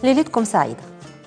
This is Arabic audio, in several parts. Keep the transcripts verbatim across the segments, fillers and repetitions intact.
ليلتكم سعيدة.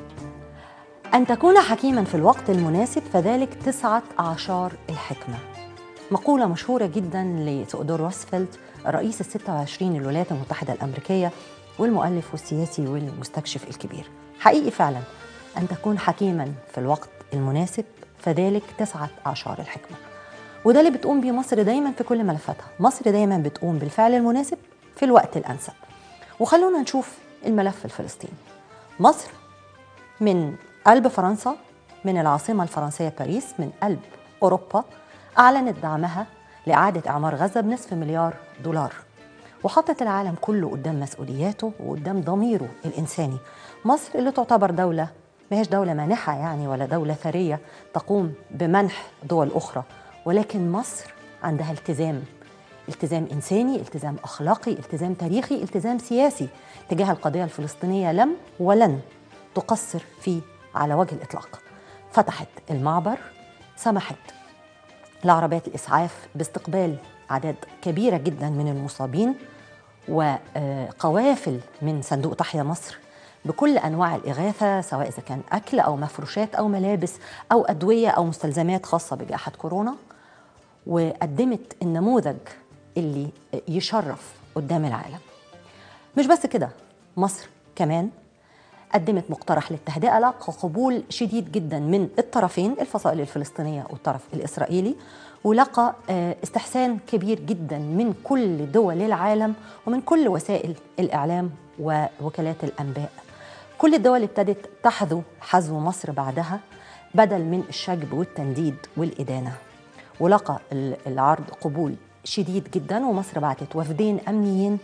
أن تكون حكيما في الوقت المناسب فذلك تسعة أعشار الحكمة. مقولة مشهورة جدا لتيودور روزفلت الرئيس الستة وعشرين للولايات المتحدة الأمريكية والمؤلف والسياسي والمستكشف الكبير. حقيقي فعلا أن تكون حكيما في الوقت المناسب فذلك تسعة أعشار الحكمة. وده اللي بتقوم بيه مصر دايما في كل ملفاتها. مصر دايما بتقوم بالفعل المناسب في الوقت الأنسب. وخلونا نشوف الملف الفلسطيني. مصر من قلب فرنسا، من العاصمة الفرنسية باريس، من قلب أوروبا، أعلنت دعمها لإعادة إعمار غزة بنصف مليار دولار، وحطت العالم كله قدام مسؤولياته وقدام ضميره الإنساني. مصر اللي تعتبر دولة ما هيش دولة مانحة يعني ولا دولة ثرية تقوم بمنح دول أخرى، ولكن مصر عندها التزام التزام إنساني، التزام أخلاقي، التزام تاريخي، التزام سياسي تجاه القضية الفلسطينية لم ولن تقصر فيه على وجه الإطلاق. فتحت المعبر، سمحت لعربيات الإسعاف باستقبال أعداد كبيرة جدا من المصابين، وقوافل من صندوق تحيا مصر بكل أنواع الإغاثة، سواء إذا كان أكل أو مفروشات أو ملابس أو أدوية أو مستلزمات خاصة بجائحة كورونا. وقدمت النموذج اللي يشرف قدام العالم. مش بس كده، مصر كمان قدمت مقترح للتهدئة لقى قبول شديد جدا من الطرفين، الفصائل الفلسطينية والطرف الإسرائيلي، ولقى استحسان كبير جدا من كل دول العالم ومن كل وسائل الإعلام ووكالات الأنباء. كل الدول ابتدت تحذو حذو مصر بعدها بدل من الشجب والتنديد والإدانة، ولقى العرض قبول شديد جدا. ومصر بعتت وفدين أمنيين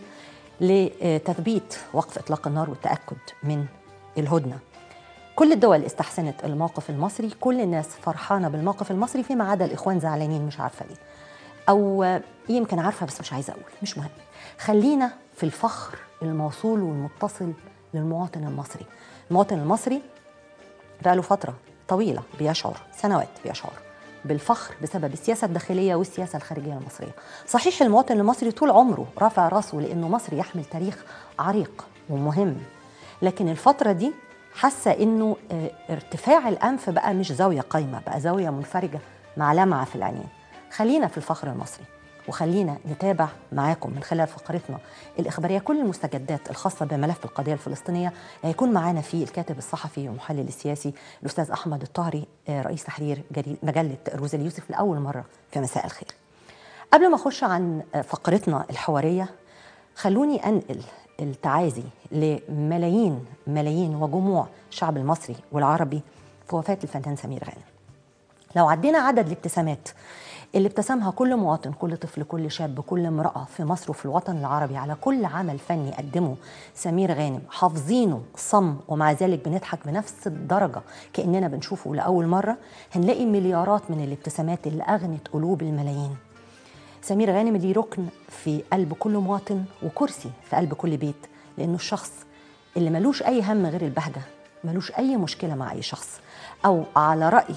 لتثبيت وقف إطلاق النار والتأكد من الهدنة. كل الدول استحسنت الموقف المصري، كل الناس فرحانة بالموقف المصري فيما عدا الإخوان زعلانين مش عارفة ليه، أو يمكن عارفة بس مش عايزة أقول، مش مهم. خلينا في الفخر الموصول والمتصل للمواطن المصري. المواطن المصري بقاله فترة طويلة بيشعر، سنوات بيشعر بالفخر بسبب السياسة الداخلية والسياسة الخارجية المصرية. صحيح المواطن المصري طول عمره رافع راسه لأنه مصر يحمل تاريخ عريق ومهم، لكن الفترة دي حاسة إنه ارتفاع الأنف بقى مش زاوية قايمة، بقى زاوية منفرجة مع لمعة في العينين. خلينا في الفخر المصري، وخلينا نتابع معاكم من خلال فقرتنا الإخبارية كل المستجدات الخاصة بملف القضية الفلسطينية. هيكون معانا فيه الكاتب الصحفي والمحلل السياسي الأستاذ أحمد الطاهري، رئيس تحرير مجلة روز اليوسف لأول مرة في مساء الخير. قبل ما أخش عن فقرتنا الحوارية، خلوني أنقل التعازي لملايين ملايين وجموع الشعب المصري والعربي في وفاة الفنان سمير غانم. لو عدينا عدد الابتسامات اللي ابتسمها كل مواطن، كل طفل، كل شاب، كل امرأة في مصر وفي الوطن العربي على كل عمل فني قدمه سمير غانم، حافظينه صم ومع ذلك بنضحك بنفس الدرجة كأننا بنشوفه لأول مرة، هنلاقي مليارات من الابتسامات اللي أغنت قلوب الملايين. سمير غانم اللي ركن في قلب كل مواطن وكرسي في قلب كل بيت، لأنه الشخص اللي ملوش أي هم غير البهجة، ملوش أي مشكلة مع أي شخص. أو على رأي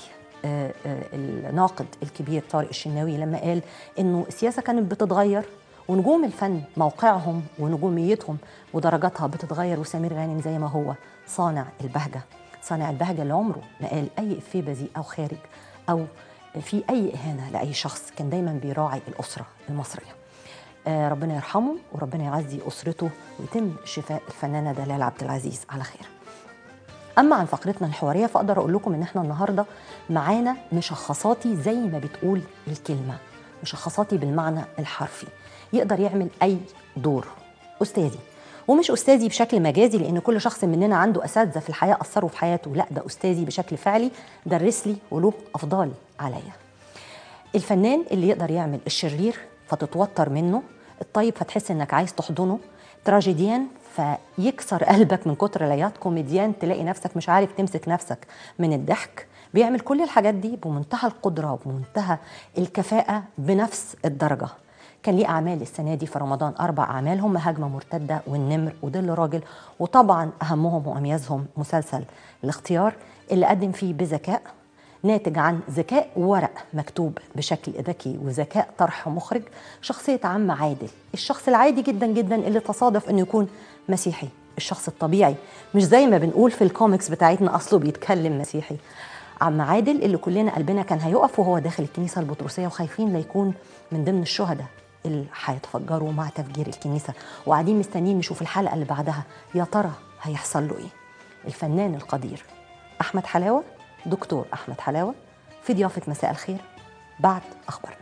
الناقد الكبير طارق الشناوي لما قال إنه السياسة كانت بتتغير ونجوم الفن موقعهم ونجوميتهم ودرجاتها بتتغير، وسمير غانم زي ما هو صانع البهجة، صانع البهجة اللي عمره ما قال أي إفيه بذيء أو خارج أو في أي إهانة لأي شخص، كان دايما بيراعي الأسرة المصرية. آه ربنا يرحمه وربنا يعزي أسرته ويتم شفاء الفنانة دلال عبد العزيز على خير. أما عن فقرتنا الحوارية فأقدر أقول لكم إن إحنا النهاردة معانا مشخصاتي زي ما بتقول الكلمة، مشخصاتي بالمعنى الحرفي، يقدر يعمل أي دور. أستاذي، ومش أستاذي بشكل مجازي لأن كل شخص مننا عنده أساتذة في الحياة أثروا في حياته، لا ده أستاذي بشكل فعلي، درس لي وله أفضال عليا. الفنان اللي يقدر يعمل الشرير فتتوتر منه، الطيب فتحس إنك عايز تحضنه، تراجيديان فيكسر قلبك من كتر العياط، كوميديان تلاقي نفسك مش عارف تمسك نفسك من الضحك. بيعمل كل الحاجات دي بمنتهى القدرة وبمنتهى الكفاءة بنفس الدرجة. كان ليه أعمال السنة دي في رمضان أربع أعمال، هم هجمة مرتدة والنمر وظل راجل، وطبعا أهمهم وأميزهم مسلسل الاختيار اللي قدم فيه بذكاء ناتج عن ذكاء ورق مكتوب بشكل ذكي وذكاء طرح مخرج، شخصية عم عادل، الشخص العادي جدا جدا اللي تصادف أنه يكون مسيحي الشخص الطبيعي، مش زي ما بنقول في الكوميكس بتاعتنا أصله بيتكلم مسيحي. عم عادل اللي كلنا قلبنا كان هيقف وهو داخل الكنيسة البطرسية وخايفين لا يكون من ضمن الشهداء اللي هيتفجروا مع تفجير الكنيسة، وقاعدين مستنيين نشوف الحلقة اللي بعدها يا ترى هيحصل له إيه. الفنان القدير أحمد حلاوة، دكتور أحمد حلاوة، في ضيافة مساء الخير بعد أخبارنا.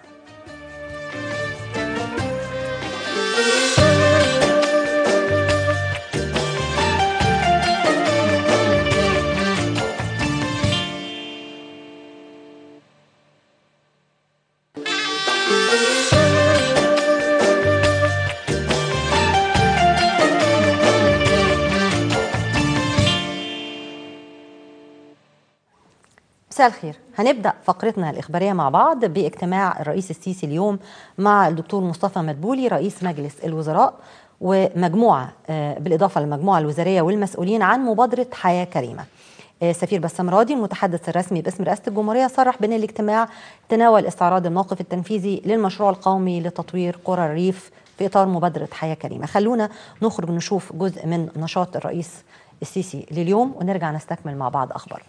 مساء الخير. هنبدأ فقرتنا الإخبارية مع بعض باجتماع الرئيس السيسي اليوم مع الدكتور مصطفى مدبولي رئيس مجلس الوزراء ومجموعة بالإضافة للمجموعة الوزارية والمسؤولين عن مبادرة حياة كريمة. سفير بسام راضي المتحدث الرسمي باسم رئاسة الجمهورية صرح بأن الاجتماع تناول استعراض الموقف التنفيذي للمشروع القومي لتطوير قرى الريف في إطار مبادرة حياة كريمة. خلونا نخرج نشوف جزء من نشاط الرئيس السيسي لليوم ونرجع نستكمل مع بعض أخبارنا.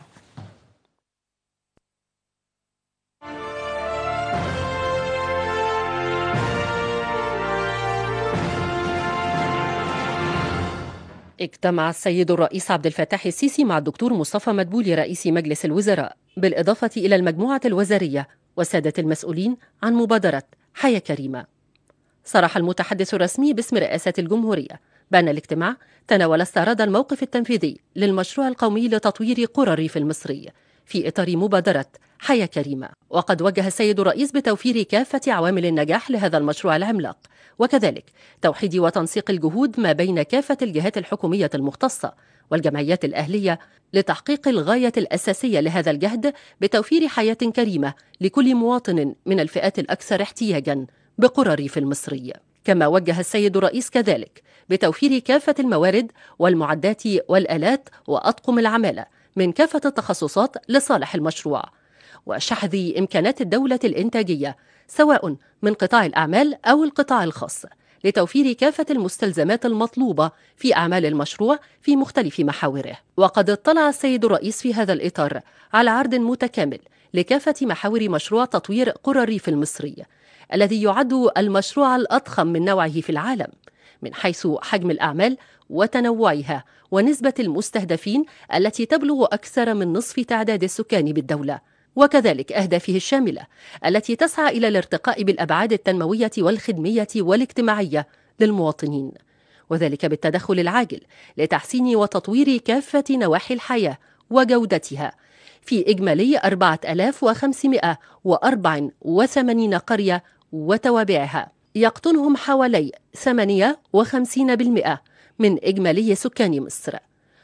اجتمع السيد الرئيس عبد الفتاح السيسي مع الدكتور مصطفى مدبولي رئيس مجلس الوزراء بالإضافة إلى المجموعة الوزارية والسادة المسؤولين عن مبادرة حياة كريمة. صرح المتحدث الرسمي باسم رئاسة الجمهورية بأن الاجتماع تناول استعراض الموقف التنفيذي للمشروع القومي لتطوير قرى الريف المصري في إطار مبادرة حياة كريمة، وقد وجه السيد الرئيس بتوفير كافة عوامل النجاح لهذا المشروع العملاق، وكذلك توحيد وتنسيق الجهود ما بين كافة الجهات الحكومية المختصة والجمعيات الأهلية لتحقيق الغاية الأساسية لهذا الجهد بتوفير حياة كريمة لكل مواطن من الفئات الأكثر احتياجاً بقرى الريف المصري. كما وجه السيد الرئيس كذلك بتوفير كافة الموارد والمعدات والآلات وأطقم العمالة من كافة التخصصات لصالح المشروع، وشحذ إمكانات الدولة الإنتاجية سواء من قطاع الأعمال أو القطاع الخاص لتوفير كافة المستلزمات المطلوبة في أعمال المشروع في مختلف محاوره. وقد اطلع السيد الرئيس في هذا الإطار على عرض متكامل لكافة محاور مشروع تطوير قرى الريف المصري الذي يعد المشروع الأضخم من نوعه في العالم من حيث حجم الأعمال وتنوعها ونسبة المستهدفين التي تبلغ أكثر من نصف تعداد السكان بالدولة، وكذلك أهدافه الشاملة التي تسعى إلى الارتقاء بالأبعاد التنموية والخدمية والاجتماعية للمواطنين، وذلك بالتدخل العاجل لتحسين وتطوير كافة نواحي الحياة وجودتها في إجمالي أربعة آلاف وخمسمائة وأربعة وثمانين قرية وتوابعها يقطنهم حوالي ثمانية وخمسين بالمئة من إجمالي سكان مصر،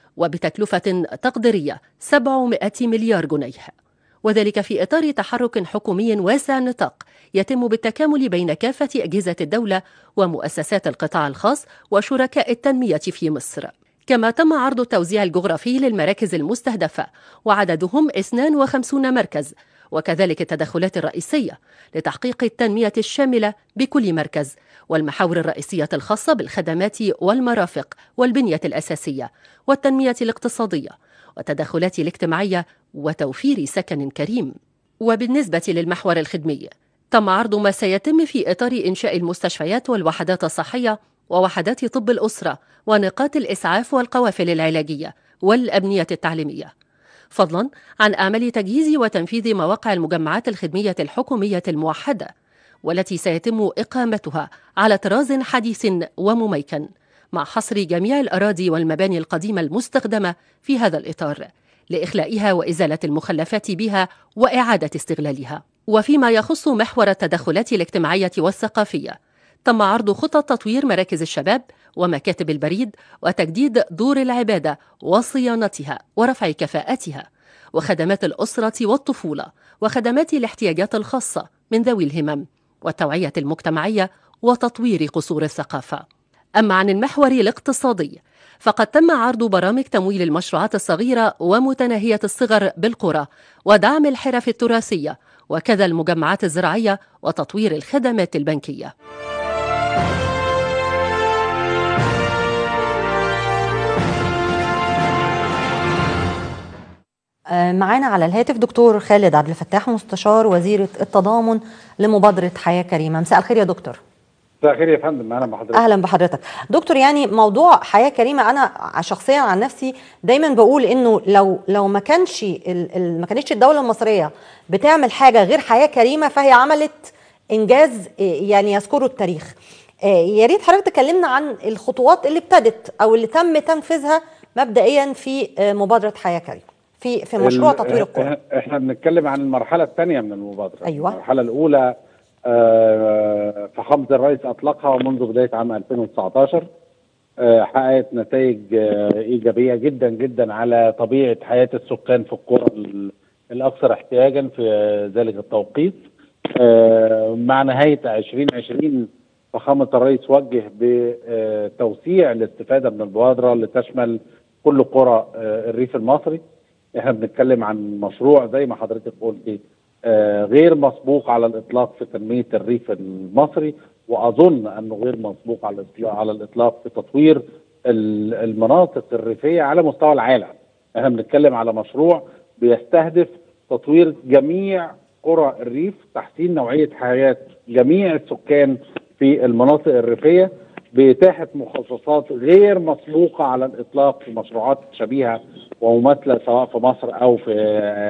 وبتكلفة تقديرية سبعمائة مليار جنيه، وذلك في إطار تحرك حكومي واسع النطاق يتم بالتكامل بين كافة أجهزة الدولة ومؤسسات القطاع الخاص وشركاء التنمية في مصر. كما تم عرض التوزيع الجغرافي للمراكز المستهدفة وعددهم اثنين وخمسين مركز، وكذلك التدخلات الرئيسية لتحقيق التنمية الشاملة بكل مركز، والمحاور الرئيسية الخاصة بالخدمات والمرافق والبنية الأساسية والتنمية الاقتصادية والتدخلات الاجتماعية وتوفير سكن كريم. وبالنسبة للمحور الخدمي تم عرض ما سيتم في إطار إنشاء المستشفيات والوحدات الصحية ووحدات طب الأسرة ونقاط الإسعاف والقوافل العلاجية والأبنية التعليمية، فضلا عن أعمال تجهيز وتنفيذ مواقع المجمعات الخدمية الحكومية الموحدة، والتي سيتم إقامتها على طراز حديث ومميكن مع حصر جميع الأراضي والمباني القديمة المستخدمة في هذا الإطار لإخلائها وإزالة المخلفات بها وإعادة استغلالها. وفيما يخص محور التدخلات الاجتماعية والثقافية تم عرض خطط تطوير مراكز الشباب ومكاتب البريد وتجديد دور العبادة وصيانتها ورفع كفاءتها، وخدمات الأسرة والطفولة وخدمات الاحتياجات الخاصة من ذوي الهمم والتوعية المجتمعية وتطوير قصور الثقافة. أما عن المحور الاقتصادي فقد تم عرض برامج تمويل المشروعات الصغيرة ومتناهية الصغر بالقرى ودعم الحرف التراثية وكذا المجمعات الزراعية وتطوير الخدمات البنكية. معانا على الهاتف دكتور خالد عبد الفتاح، مستشار وزيرة التضامن لمبادرة حياة كريمة. مساء الخير يا دكتور. مساء الخير يا فندم. اهلا بحضرتك. اهلا بحضرتك دكتور. يعني موضوع حياة كريمة، انا شخصيا عن نفسي دايما بقول انه لو لو ما كانش ما كانتش الدولة المصرية بتعمل حاجة غير حياة كريمة فهي عملت انجاز يعني يذكره التاريخ. يا ريت حضرتك تكلمنا عن الخطوات اللي ابتدت او اللي تم تنفيذها مبدئيا في مبادرة حياة كريمة في في مشروع تطوير القرى. احنا بنتكلم عن المرحله الثانيه من المبادره. أيوة. المرحله الاولى فخامه الرئيس اطلقها منذ بدايه عام ألفين وتسعتاشر، حققت نتائج ايجابيه جدا جدا على طبيعه حياه السكان في القرى الاكثر احتياجا في ذلك التوقيت. مع نهايه ألفين وعشرين فخامه الرئيس وجه بتوسيع الاستفاده من المبادره لتشمل كل قرى الريف المصري. احنا بنتكلم عن مشروع زي ما حضرتك قلتي آه غير مسبوق على الاطلاق في تنميه الريف المصري، واظن انه غير مسبوق على الاطلاق على الاطلاق في تطوير المناطق الريفيه على مستوى العالم. احنا بنتكلم على مشروع بيستهدف تطوير جميع قرى الريف، تحسين نوعيه حياه جميع السكان في المناطق الريفيه بإتاحة مخصصات غير مسبوقة على الإطلاق في مشروعات شبيهة ومماثلة سواء في مصر أو في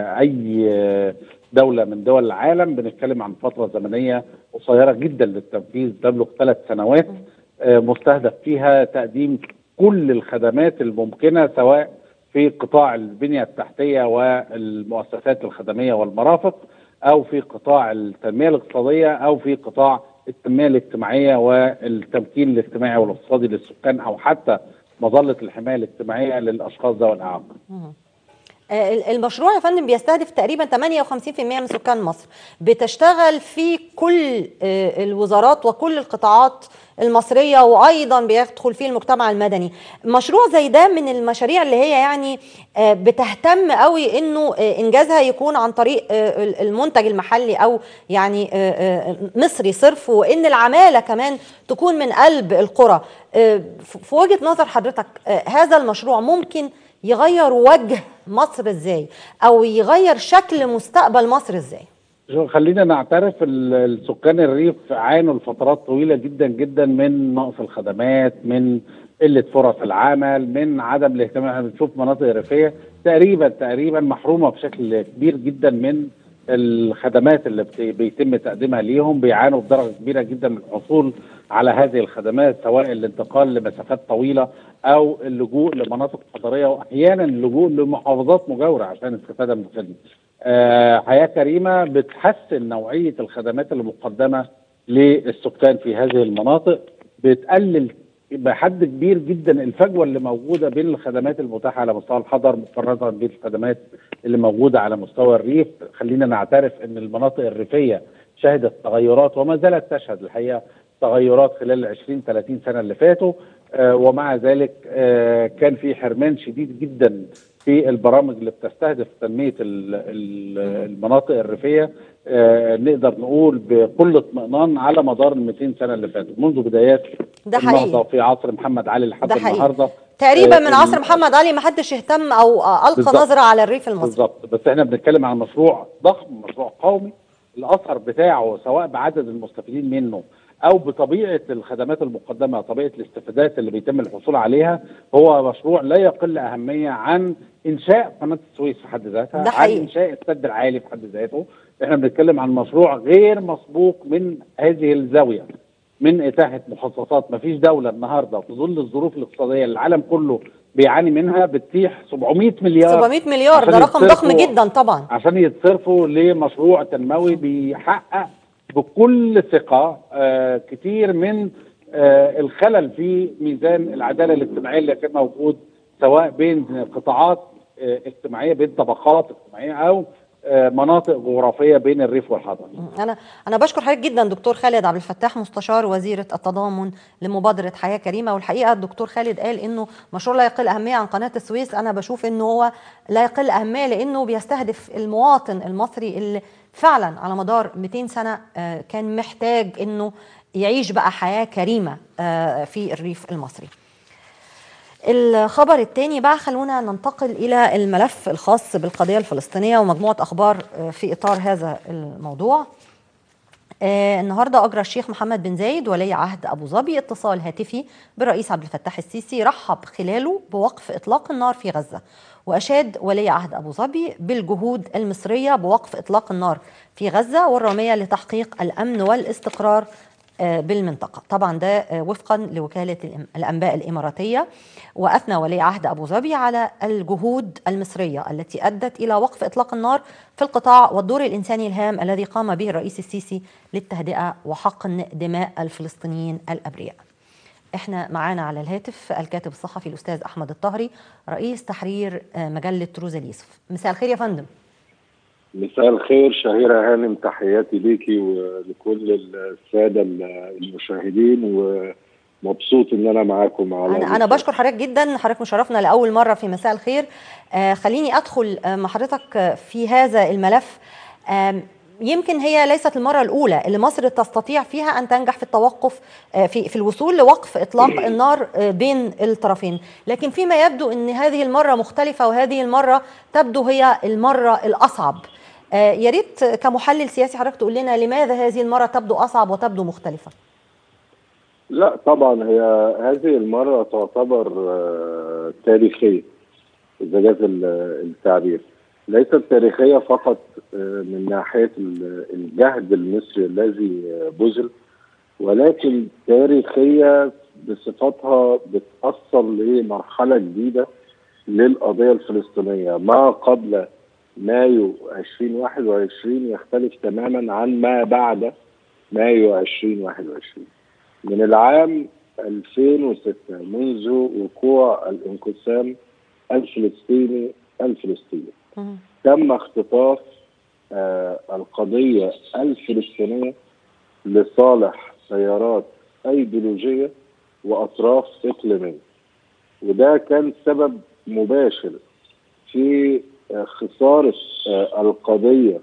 أي دولة من دول العالم. بنتكلم عن فترة زمنية قصيرة جدا للتنفيذ تبلغ ثلاث سنوات، مستهدف فيها تقديم كل الخدمات الممكنة سواء في قطاع البنية التحتية والمؤسسات الخدمية والمرافق، أو في قطاع التنمية الاقتصادية، أو في قطاع التنميه الاجتماعيه والتمكين الاجتماعي والاقتصادي للسكان، او حتى مظله الحمايه الاجتماعيه للاشخاص ذوي الاعاقه. المشروع يا فندم بيستهدف تقريبا ثمانية وخمسين بالمئة من سكان مصر، بتشتغل في كل الوزارات وكل القطاعات المصريه، وايضا بيدخل فيه المجتمع المدني. مشروع زي ده من المشاريع اللي هي يعني بتهتم قوي انه انجازها يكون عن طريق المنتج المحلي او يعني مصري صرف، وان العماله كمان تكون من قلب القرى. في وجهه نظر حضرتك هذا المشروع ممكن يغير وجه مصر ازاي، او يغير شكل مستقبل مصر ازاي؟ خلينا نعترف السكان الريف عانوا لفترات طويله جدا جدا من نقص الخدمات، من قله فرص العمل، من عدم الاهتمام. احنا بنشوف مناطق ريفيه تقريبا تقريبا محرومه بشكل كبير جدا من الخدمات اللي بيتم تقديمها ليهم، بيعانوا بدرجه كبيره جدا من الحصول على هذه الخدمات، سواء الانتقال لمسافات طويله او اللجوء لمناطق حضريه، واحيانا اللجوء لمحافظات مجاوره عشان الاستفاده من الخدمه. آه حياه كريمه بتحسن نوعيه الخدمات المقدمه للسكان في هذه المناطق، بتقلل بحد كبير جدا الفجوه اللي موجوده بين الخدمات المتاحه على مستوى الحضر مقارنه بالخدمات اللي موجوده على مستوى الريف. خلينا نعترف ان المناطق الريفيه شهدت تغيرات وما زالت تشهد الحقيقه تغيرات خلال عشرين ثلاثين سنه اللي فاتوا، آه ومع ذلك آه كان في حرمان شديد جدا في البرامج اللي بتستهدف تنميه المناطق الريفيه. آه نقدر نقول بكل اطمئنان على مدار ال مئتين سنه اللي فاتوا منذ بدايات النهضه في عصر محمد علي لحد النهارده. تقريبا من عصر محمد علي ما حدش اهتم او القى نظره على الريف المصري. بالظبط، بس احنا بنتكلم عن مشروع ضخم، مشروع قومي، الاثر بتاعه سواء بعدد المستفيدين منه او بطبيعه الخدمات المقدمه، طبيعه الاستفادات اللي بيتم الحصول عليها، هو مشروع لا يقل اهميه عن انشاء قناه السويس في حد ذاتها، عن انشاء السد العالي في حد ذاته. احنا بنتكلم عن مشروع غير مسبوق من هذه الزاويه، من اتاحه مخصصات. ما فيش دوله النهارده في ظل الظروف الاقتصاديه اللي العالم كله بيعاني منها بتتيح سبعمائة مليار سبعمائة مليار، ده رقم ضخم جدا طبعا، عشان يتصرفوا لمشروع تنموي بيحقق بكل ثقه آه كتير من آه الخلل في ميزان العداله الاجتماعيه اللي كان موجود، سواء بين قطاعات آه اجتماعيه، بين طبقات اجتماعيه، او آه مناطق جغرافيه بين الريف والحضر. انا انا بشكر حضرتك جدا دكتور خالد عبد الفتاح، مستشار وزيره التضامن لمبادره حياه كريمه. والحقيقه الدكتور خالد قال انه مشروع لا يقل اهميه عن قناه السويس. انا بشوف انه هو لا يقل اهميه لانه بيستهدف المواطن المصري اللي فعلا على مدار مئتين سنه كان محتاج انه يعيش بقى حياه كريمه في الريف المصري. الخبر الثاني بقى، خلونا ننتقل إلى الملف الخاص بالقضية الفلسطينية ومجموعة أخبار في إطار هذا الموضوع. آه النهارده اجرى الشيخ محمد بن زايد ولي عهد ابو ظبي اتصال هاتفي بالرئيس عبد الفتاح السيسي، رحب خلاله بوقف اطلاق النار في غزه، واشاد ولي عهد ابو ظبي بالجهود المصريه بوقف اطلاق النار في غزه والراميه لتحقيق الامن والاستقرار آه بالمنطقه. طبعا ده آه وفقا لوكاله الانباء الاماراتيه. واثنى ولي عهد ابو ظبي على الجهود المصريه التي ادت الى وقف اطلاق النار في القطاع والدور الانساني الهام الذي قام به الرئيس السيسي للتهدئة وحقن دماء الفلسطينيين الأبرياء. احنا معانا على الهاتف الكاتب الصحفي الأستاذ أحمد الطهري رئيس تحرير مجلة روز اليوسف. مساء الخير يا فندم. مساء الخير شهيرة هانم، تحياتي ليكي ولكل السادة المشاهدين، ومبسوط ان انا معاكم. على انا انا بشكر حضرتك جدا، حضرتك مشرفنا لاول مرة في مساء الخير. آه خليني ادخل مع حضرتك في هذا الملف. آه يمكن هي ليست المرة الأولى اللي مصر تستطيع فيها أن تنجح في التوقف في في الوصول لوقف إطلاق النار بين الطرفين، لكن فيما يبدو أن هذه المرة مختلفة، وهذه المرة تبدو هي المرة الأصعب. يا ريت كمحلل سياسي حضرتك تقول لنا لماذا هذه المرة تبدو أصعب وتبدو مختلفة؟ لا طبعا هي هذه المرة تعتبر تاريخية إذا جاز التعبير. ليست تاريخية فقط من ناحية الجهد المصري الذي بذل، ولكن تاريخية بصفتها بتأصل لمرحلة جديدة للقضية الفلسطينية. ما قبل مايو ألفين وواحد وعشرين يختلف تماما عن ما بعد مايو ألفين وواحد وعشرين. من العام ألفين وستة منذ وقوع الانقسام الفلسطيني الفلسطيني تم اختطاف آه القضية الفلسطينية لصالح تيارات ايديولوجية واطراف اقليمية، وده كان سبب مباشر في آه خسارة آه القضية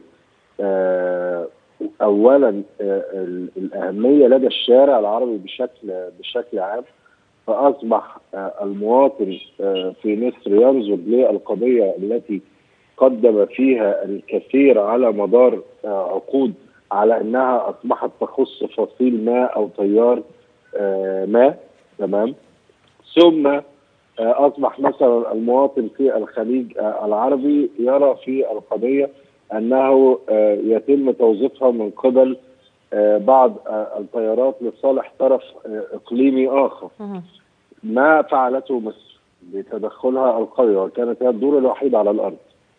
آه اولا آه الاهمية لدى الشارع العربي بشكل بشكل عام، فاصبح آه المواطن آه في مصر ينظر للقضية التي قدم فيها الكثير على مدار عقود على انها اصبحت تخص فصيل ما او تيار ما، تمام. ثم اصبح مثلا المواطن في الخليج العربي يرى في القضيه انه يتم توظيفها من قبل بعض التيارات لصالح طرف اقليمي اخر. ما فعلته مصر بتدخلها القوي، وكانت هي الدور الوحيد على الارض،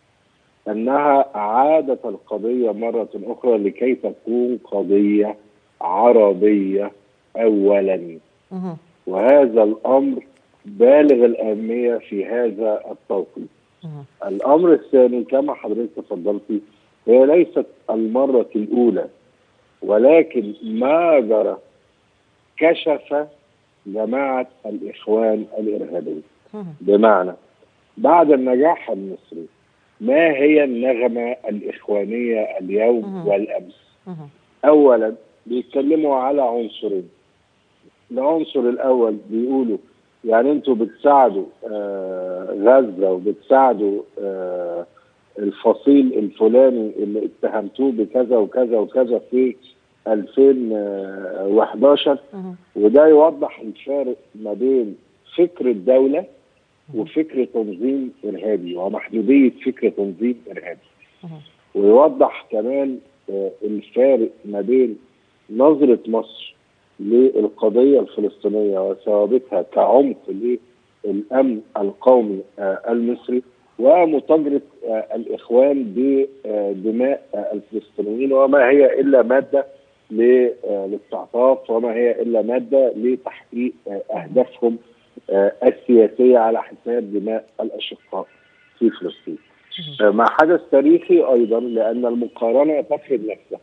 أنها أعادت القضية مرة أخرى لكي تكون قضية عربية أولا. وهذا الأمر بالغ الأهمية في هذا التوقيت. الأمر الثاني كما حضرتك تفضلتي، هي ليست المرة الأولى، ولكن ما جرى كشف جماعة الإخوان الإرهابية. بمعنى بعد النجاح المصري ما هي النغمة الإخوانية اليوم والأمس؟ أولا بيتكلموا على عنصرين. العنصر الأول بيقولوا يعني أنتوا بتساعدوا آه غزة وبتساعدوا آه الفصيل الفلاني اللي اتهمتوه بكذا وكذا وكذا في ألفين وإحداشر، وده يوضح الفارق ما بين فكر الدولة وفكر تنظيم إرهابي ومحدودية فكر تنظيم إرهابي، ويوضح كمان الفارق ما بين نظرة مصر للقضية الفلسطينية وثوابتها كعمق للأمن القومي المصري، ومتاجرة الإخوان بدماء الفلسطينيين، وما هي إلا مادة للاستعطاف، وما هي إلا مادة لتحقيق أهدافهم السياسية على حساب دماء الأشقاء في فلسطين. ما حدث تاريخي أيضا، لأن المقارنة تفرض نفسها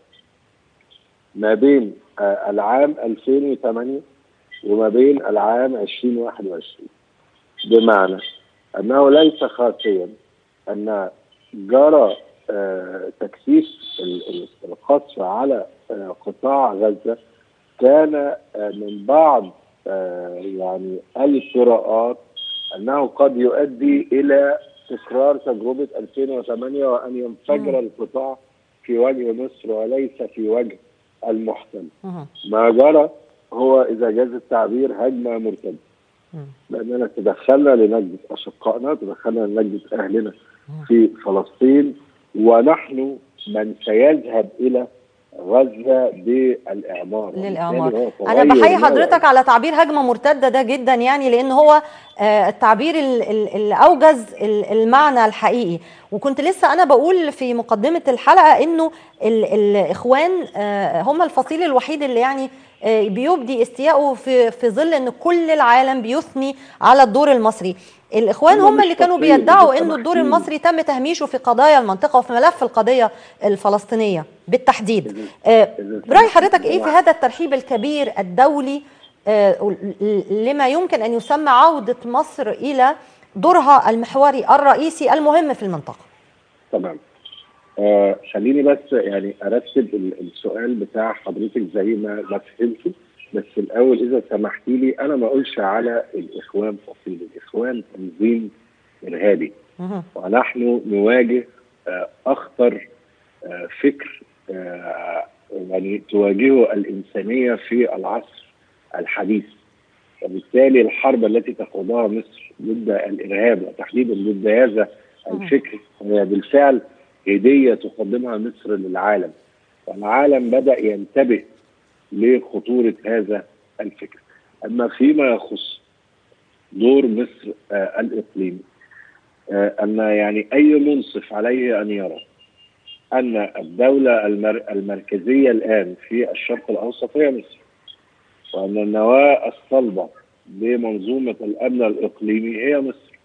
ما بين العام ألفين وثمانية وما بين العام ألفين وواحد وعشرين، بمعنى أنه ليس خاطئا أن جرى تكثيف القصف على قطاع غزة كان من بعض يعني القراءات أنه قد يؤدي إلى تكرار تجربة ألفين وثمانية وأن ينفجر القطاع في وجه مصر وليس في وجه المحتل. ما جرى هو إذا جاز التعبير هجمة مرتدة، لأننا تدخلنا لنجدة أشقائنا، تدخلنا لنجدة أهلنا في فلسطين، ونحن من سيذهب إلى غزة بالإعمار للإعمار. أنا بحيي حضرتك على تعبير هجمة مرتدة ده جدا، يعني لأن هو التعبير اللي أوجز المعنى الحقيقي. وكنت لسه أنا بقول في مقدمة الحلقة إنه الإخوان هم الفصيل الوحيد اللي يعني بيبدي استياءه في في ظل إن كل العالم بيثني على الدور المصري. الإخوان هم اللي كانوا بيدعوا إنه الدور المصري تم تهميشه في قضايا المنطقة وفي ملف القضية الفلسطينية بالتحديد. برأي حضرتك إيه في هذا الترحيب الكبير الدولي لما يمكن أن يسمى عودة مصر إلى دورها المحوري الرئيسي المهم في المنطقة؟ تمام. آه خليني بس يعني أرتب السؤال بتاع حضرتك زي ما ما فهمته، بس الأول إذا سمحتي لي أنا ما أقولش على الإخوان فصيل، الإخوان تنظيم إرهابي، ونحن نواجه آه أخطر آه فكر آه يعني تواجهه الإنسانية في العصر الحديث. وبالتالي الحرب التي تخوضها مصر ضد الإرهاب وتحديدا ضد هذا الفكر هي بالفعل هدية تقدمها مصر للعالم، والعالم بدأ ينتبه لخطورة هذا الفكر. أما فيما يخص دور مصر آه الإقليمي، آه أن يعني أي منصف عليه أن يرى أن الدولة المر المركزية الآن في الشرق الأوسط هي مصر، وأن النواة الصلبة لمنظومة الأمن الإقليمي هي مصر،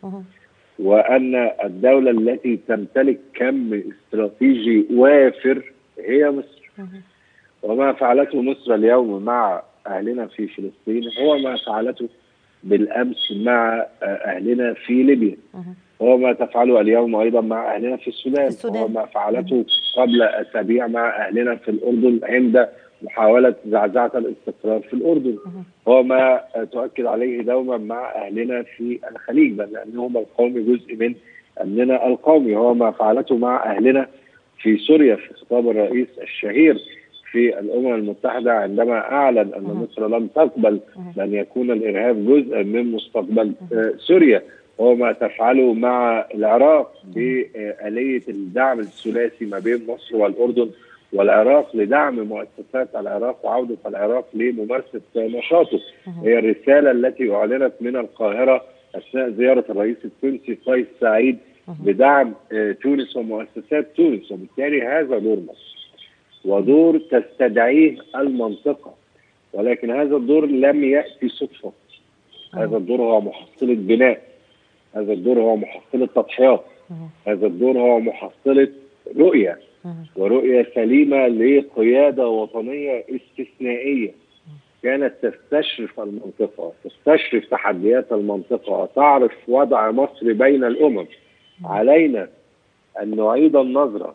وأن الدولة التي تمتلك كم استراتيجي وافر هي مصر. وما فعلته مصر اليوم مع أهلنا في فلسطين هو ما فعلته بالأمس مع أهلنا في ليبيا، هو ما تفعله اليوم أيضا مع أهلنا في السودان, السودان. هو ما فعلته قبل أسابيع مع أهلنا في الأردن عند محاولة زعزعة الاستقرار في الأردن، هو ما تؤكد عليه دوما مع أهلنا في الخليج، بل أنهم القومي جزء من أمننا القومي، هو ما فعلته مع أهلنا في سوريا في خطاب الرئيس الشهير في الأمم المتحدة عندما أعلن أن مصر لم تقبل أن يكون الإرهاب جزء من مستقبل سوريا، هو ما تفعله مع العراق بآلية الدعم الثلاثي ما بين مصر والأردن والعراق لدعم مؤسسات العراق وعودة العراق لممارسة نشاطه. هي الرسالة التي أعلنت من القاهرة أثناء زيارة الرئيس التونسي قيس سعيد بدعم تونس ومؤسسات تونس، وبالتالي هذا دور مصر ودور تستدعيه المنطقة، ولكن هذا الدور لم يأتي صدفة، هذا الدور هو محصلة بناء، هذا الدور هو محصلة تضحيات، هذا الدور هو محصلة رؤية ورؤية سليمة لقيادة وطنية استثنائية كانت تستشرف المنطقة، تستشرف تحديات المنطقة وتعرف وضع مصر بين الأمم. علينا أن نعيد النظرة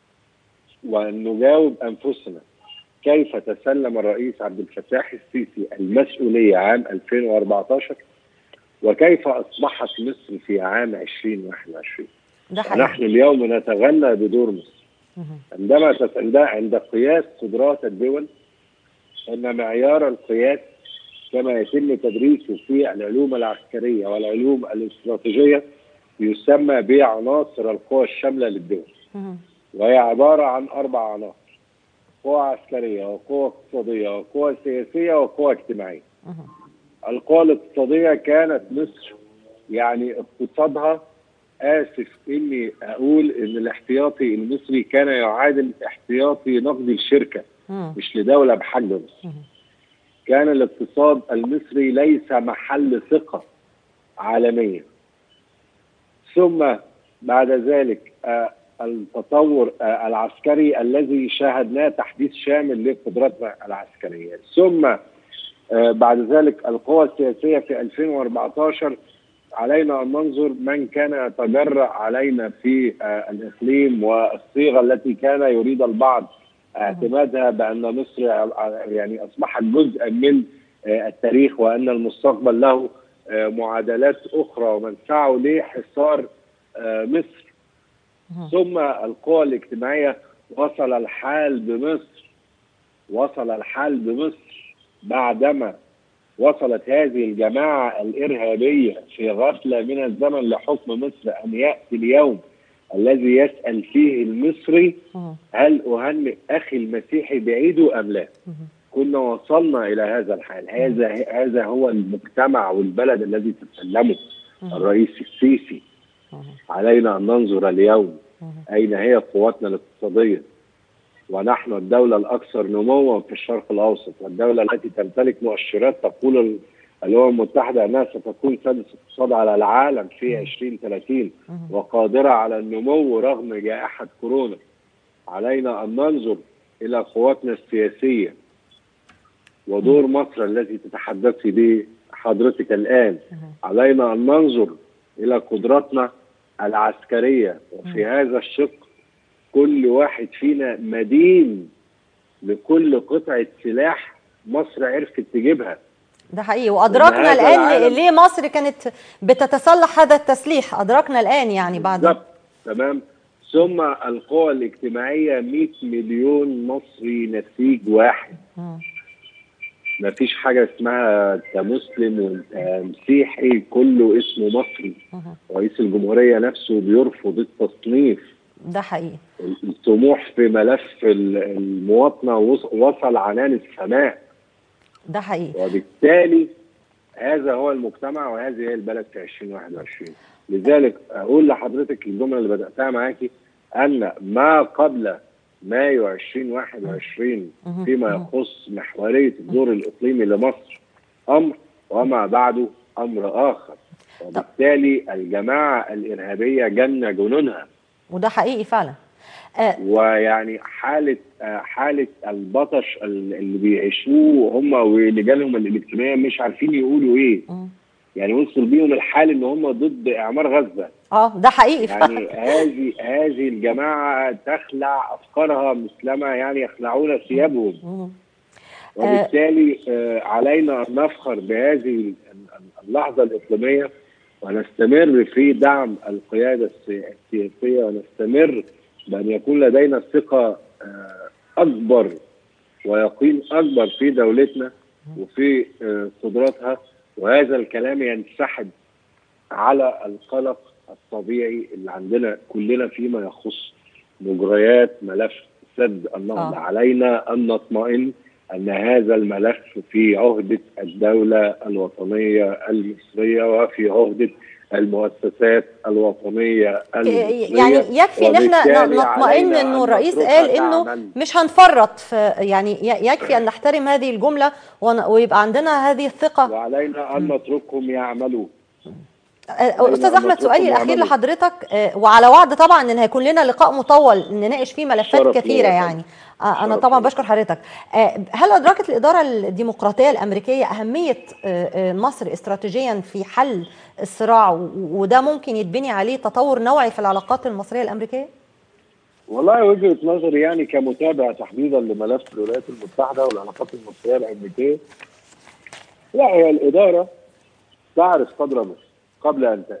وأن نجاوب أنفسنا كيف تسلم الرئيس عبد الفتاح السيسي المسؤولية عام ألفين وأربعة عشر وكيف أصبحت مصر في عام ألفين وواحد وعشرين. نحن اليوم نتغنى بدور مصر عندما تسأل عند قياس قدرات الدول، أن معيار القياس كما يتم تدريسه في العلوم العسكرية والعلوم الاستراتيجية يسمى بعناصر القوى الشاملة للدول، وهي عبارة عن أربع عناصر: قوى عسكرية وقوى اقتصادية وقوى سياسية وقوى اجتماعية. القوى الاقتصادية كانت مصر يعني اقتصادها، آسف إني أقول إن الاحتياطي المصري كان يعادل احتياطي نقدي الشركة مش لدولة بحجم مصر. كان الاقتصاد المصري ليس محل ثقة عالمية. ثم بعد ذلك آه التطور آه العسكري الذي شاهدناه تحديث شامل لقدراتنا العسكرية. ثم آه بعد ذلك القوى السياسية في ألفين وأربعة عشر. علينا أن ننظر من كان يتجرأ علينا في آه الإقليم والصيغة التي كان يريد البعض اعتمادها بأن مصر يعني أصبحت جزءا من آه التاريخ وأن المستقبل له معادلات أخرى ومن سعوا لحصار مصر. ثم القوى الاجتماعية وصل الحال بمصر وصل الحال بمصر بعدما وصلت هذه الجماعة الإرهابية في غفلة من الزمن لحكم مصر أن يأتي اليوم الذي يسأل فيه المصري هل أهنئ أخي المسيحي بعيده أم لا؟ كنا وصلنا إلى هذا الحال. هذا هذا هو المجتمع والبلد الذي تسلمه الرئيس السيسي. علينا أن ننظر اليوم أين هي قوتنا الاقتصادية، ونحن الدولة الأكثر نموا في الشرق الأوسط، والدولة التي تمتلك مؤشرات تقول الأمم المتحدة أنها ستكون سادس اقتصاد على العالم في عشرين ثلاثين وقادرة على النمو رغم جائحة كورونا. علينا أن ننظر إلى قواتنا السياسية ودور مصر التي تتحدثي به حضرتك الآن. علينا أن ننظر إلى قدراتنا العسكرية، وفي هذا الشق كل واحد فينا مدين لكل قطعة سلاح مصر عرفت تجيبها. ده حقيقي، وأدركنا الآن ليه مصر كانت بتتسلح هذا التسليح، أدركنا الآن يعني بعد بالضبط. تمام. ثم القوى الاجتماعية مئة مليون مصري نسيج واحد. م. ما فيش حاجة اسمها انت مسلم وانت مسيحي، كله اسمه مصري. م. رئيس الجمهورية نفسه بيرفض التصنيف. ده حقيقي. الطموح في ملف المواطنة وصل عنان السماء. ده حقيقي. وبالتالي هذا هو المجتمع وهذه هي البلد في عشرين واحد وعشرين. لذلك أقول لحضرتك الجملة اللي بدأتها معاكي أن ما قبل مايو عشرين واحد وعشرين فيما يخص محورية الدور الإقليمي لمصر أمر، وما بعده أمر آخر. وبالتالي الجماعة الإرهابية جن جنونها. وده حقيقي فعلا. أه ويعني حالة حالة البطش اللي بيعيشوه هم ولجانهم الاجتماعية مش عارفين يقولوا ايه. م. يعني وصل بيهم الحال ان هم ضد اعمار غزة. اه ده حقيقي يعني هذه هذه الجماعة تخلع افكارها مثلما يعني يخلعون ثيابهم. م. وبالتالي آه علينا ان نفخر بهذه اللحظة الإقليمية ونستمر في دعم القيادة السياسية، ونستمر بأن يكون لدينا ثقة أكبر ويقين أكبر في دولتنا وفي قدراتها، وهذا الكلام ينسحب على القلق الطبيعي اللي عندنا كلنا فيما يخص مجريات ملف سد النهضة. آه. علينا أن نطمئن أن هذا الملف في عهدة الدولة الوطنية المصرية وفي عهدة المؤسسات الوطنية المصرية. يعني يكفي ان احنا نطمئن انه الرئيس قال انه مش هنفرط في، يعني يكفي ان نحترم هذه الجملة ويبقى عندنا هذه الثقة. وعلينا ان نتركهم يعملوا. استاذ احمد، سؤالي الاخير لحضرتك، وعلى وعد طبعا ان هيكون لنا لقاء مطول نناقش فيه ملفات كثيره يعني. انا طبعا بشكر حضرتك. هل ادركت الاداره الديمقراطيه الامريكيه اهميه مصر استراتيجيا في حل الصراع، وده ممكن يتبني عليه تطور نوعي في العلاقات المصريه الامريكيه؟ والله وجهه نظري يعني كمتابع تحديدا لملف الولايات المتحده والعلاقات المصريه الامريكيه، لا، هي الاداره تعرف قدر مصر قبل أن تأتي،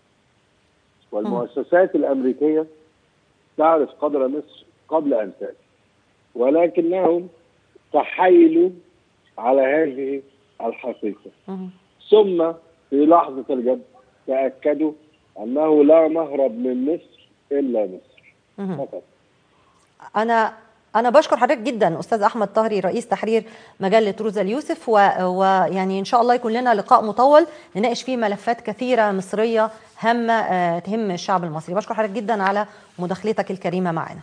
والمؤسسات الأمريكية تعرف قدر مصر قبل أن تأتي، ولكنهم تحايلوا على هذه الحقيقة. ثم في لحظة الجد تأكدوا أنه لا مهرب من مصر إلا مصر فقط. أنا أنا بشكر حضرتك جدا أستاذ أحمد طهري، رئيس تحرير مجلة روزا اليوسف، ويعني إن شاء الله يكون لنا لقاء مطول نناقش فيه ملفات كثيرة مصرية هامة تهم الشعب المصري. بشكر حضرتك جدا على مداخلتك الكريمة معنا.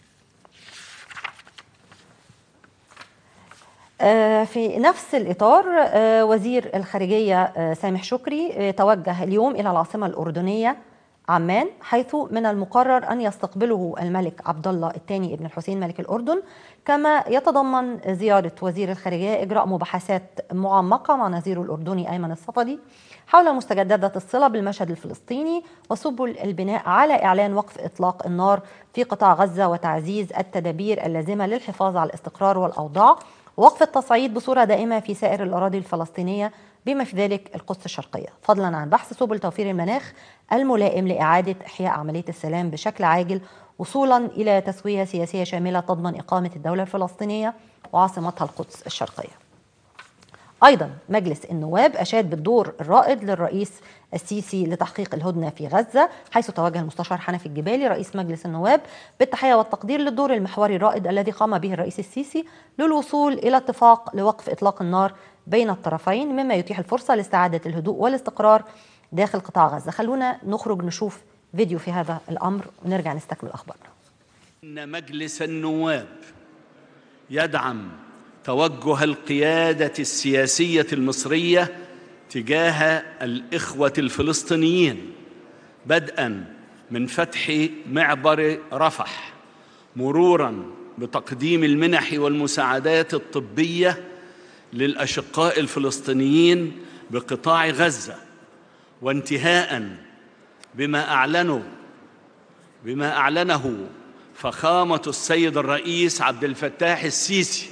في نفس الإطار، وزير الخارجية سامح شكري توجه اليوم إلى العاصمة الأردنية عمان، حيث من المقرر أن يستقبله الملك عبد الله الثاني ابن الحسين ملك الأردن. كما يتضمن زيارة وزير الخارجية إجراء مباحثات معمقة مع نظيره الأردني أيمن الصفدي حول مستجدات الصلة بالمشهد الفلسطيني وسبل البناء على إعلان وقف إطلاق النار في قطاع غزة وتعزيز التدابير اللازمة للحفاظ على الاستقرار والأوضاع ووقف التصعيد بصورة دائمة في سائر الأراضي الفلسطينية بما في ذلك القدس الشرقية، فضلا عن بحث سبل توفير المناخ الملائم لإعادة إحياء عملية السلام بشكل عاجل وصولا إلى تسوية سياسية شاملة تضمن إقامة الدولة الفلسطينية وعاصمتها القدس الشرقية. أيضا مجلس النواب أشاد بالدور الرائد للرئيس السيسي لتحقيق الهدنة في غزة، حيث توجه المستشار حنفي الجبالي رئيس مجلس النواب بالتحية والتقدير للدور المحوري الرائد الذي قام به الرئيس السيسي للوصول إلى اتفاق لوقف إطلاق النار بين الطرفين، مما يتيح الفرصة لاستعادة الهدوء والاستقرار داخل قطاع غزة. خلونا نخرج نشوف فيديو في هذا الأمر ونرجع نستكمل أخبارنا. إن مجلس النواب يدعم توجه القيادة السياسية المصرية تجاه الإخوة الفلسطينيين، بدءا من فتح معبر رفح، مرورا بتقديم المنح والمساعدات الطبية للأشقاء الفلسطينيين بقطاع غزة، وانتهاء بما أعلنوا بما أعلنه فخامة السيد الرئيس عبد الفتاح السيسي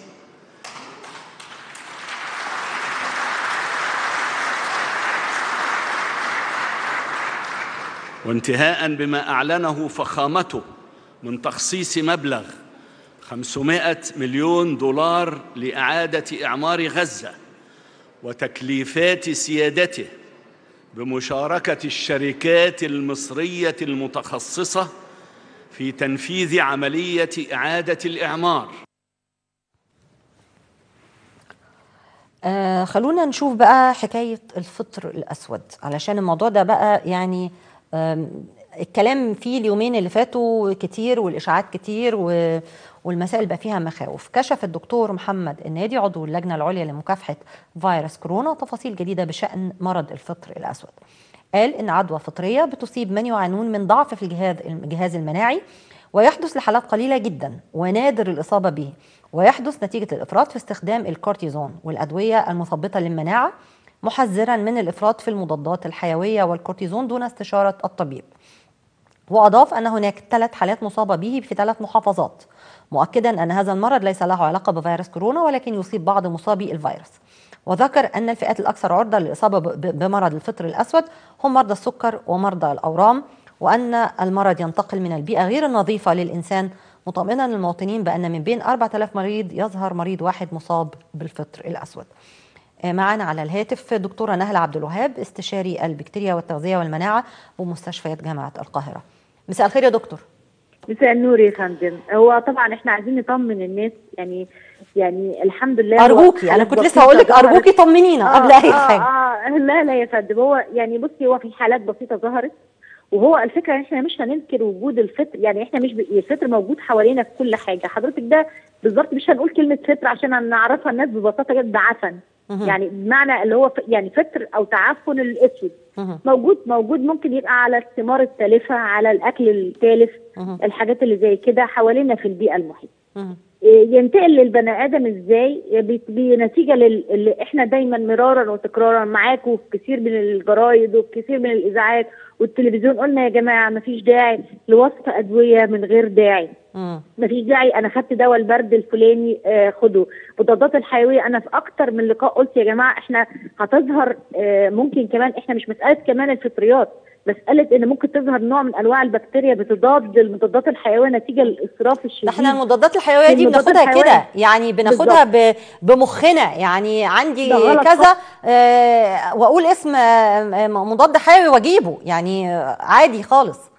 وانتهاء بما أعلنه فخامته من تخصيص مبلغ خمسمائة مليون دولار لإعادة إعمار غزة، وتكليفات سيادته بمشاركة الشركات المصرية المتخصصة في تنفيذ عملية إعادة الإعمار. آه خلونا نشوف بقى حكاية الفطر الأسود، علشان الموضوع ده بقى يعني الكلام فيه اليومين اللي فاتوا كتير والإشاعات كتير والمسائل بقى فيها مخاوف. كشف الدكتور محمد النادي عضو اللجنة العليا لمكافحة فيروس كورونا تفاصيل جديدة بشأن مرض الفطر الأسود. قال إن عدوى فطرية بتصيب من يعانون من ضعف في الجهاز الجهاز المناعي، ويحدث لحالات قليلة جدا ونادر الإصابة به، ويحدث نتيجة الإفراط في استخدام الكورتيزون والأدوية المثبطة للمناعة، محذرا من الإفراط في المضادات الحيوية والكورتيزون دون استشارة الطبيب. وأضاف أن هناك ثلاث حالات مصابة به في ثلاث محافظات، مؤكدا أن هذا المرض ليس له علاقة بفيروس كورونا ولكن يصيب بعض مصابي الفيروس. وذكر أن الفئات الأكثر عرضة للإصابة بمرض الفطر الأسود هم مرضى السكر ومرضى الأورام، وأن المرض ينتقل من البيئة غير النظيفة للإنسان، مطمئنا للمواطنين بأن من بين أربعة آلاف مريض يظهر مريض واحد مصاب بالفطر الأسود. معنا على الهاتف دكتورة نهلة عبد الوهاب، استشاري البكتيريا والتغذية والمناعة بمستشفيات جامعة القاهرة. مساء الخير يا دكتور. مساء النور يا فندم. هو طبعا احنا عايزين نطمن الناس، يعني يعني الحمد لله. ارجوكي، انا كنت لسه هقول لك ارجوكي طمنينا قبل اي حاجه. اه اه لا لا يا فندم، هو يعني بصي هو في حالات بسيطه ظهرت، وهو الفكره احنا مش هننكر وجود الفطر، يعني احنا مش ب... الفطر موجود حوالينا في كل حاجه. حضرتك ده بالظبط مش هنقول كلمه فطر عشان نعرفها الناس ببساطه جدا، ده عفن. يعني بمعنى اللي هو ف... يعني فطر او تعفن الاسود موجود موجود ممكن يبقى على الثمار التالفه، على الاكل التالف، الحاجات اللي زي كده حوالينا في البيئه المحيطه. ينتقل للبني ادم ازاي؟ بنتيجه لل احنا دايما مرارا وتكرارا معاكم في كثير من الجرايد وفي كثير من الاذاعات والتلفزيون قلنا يا جماعه مفيش داعي لوصف ادويه من غير داعي. مفيش داعي انا خدت دواء البرد الفلاني آه خده. مضادات الحيويه انا في اكتر من لقاء قلت يا جماعه احنا هتظهر آه ممكن كمان، احنا مش مساله كمان الفطريات، مساله ان ممكن تظهر نوع من انواع البكتيريا بتضاد المضادات الحيويه نتيجه للاسراف الشديد. احنا المضادات الحيويه دي بناخدها كده، يعني بناخدها بمخنا، يعني عندي كذا آه واقول اسم آه مضاد حيوي واجيبه، يعني آه عادي خالص.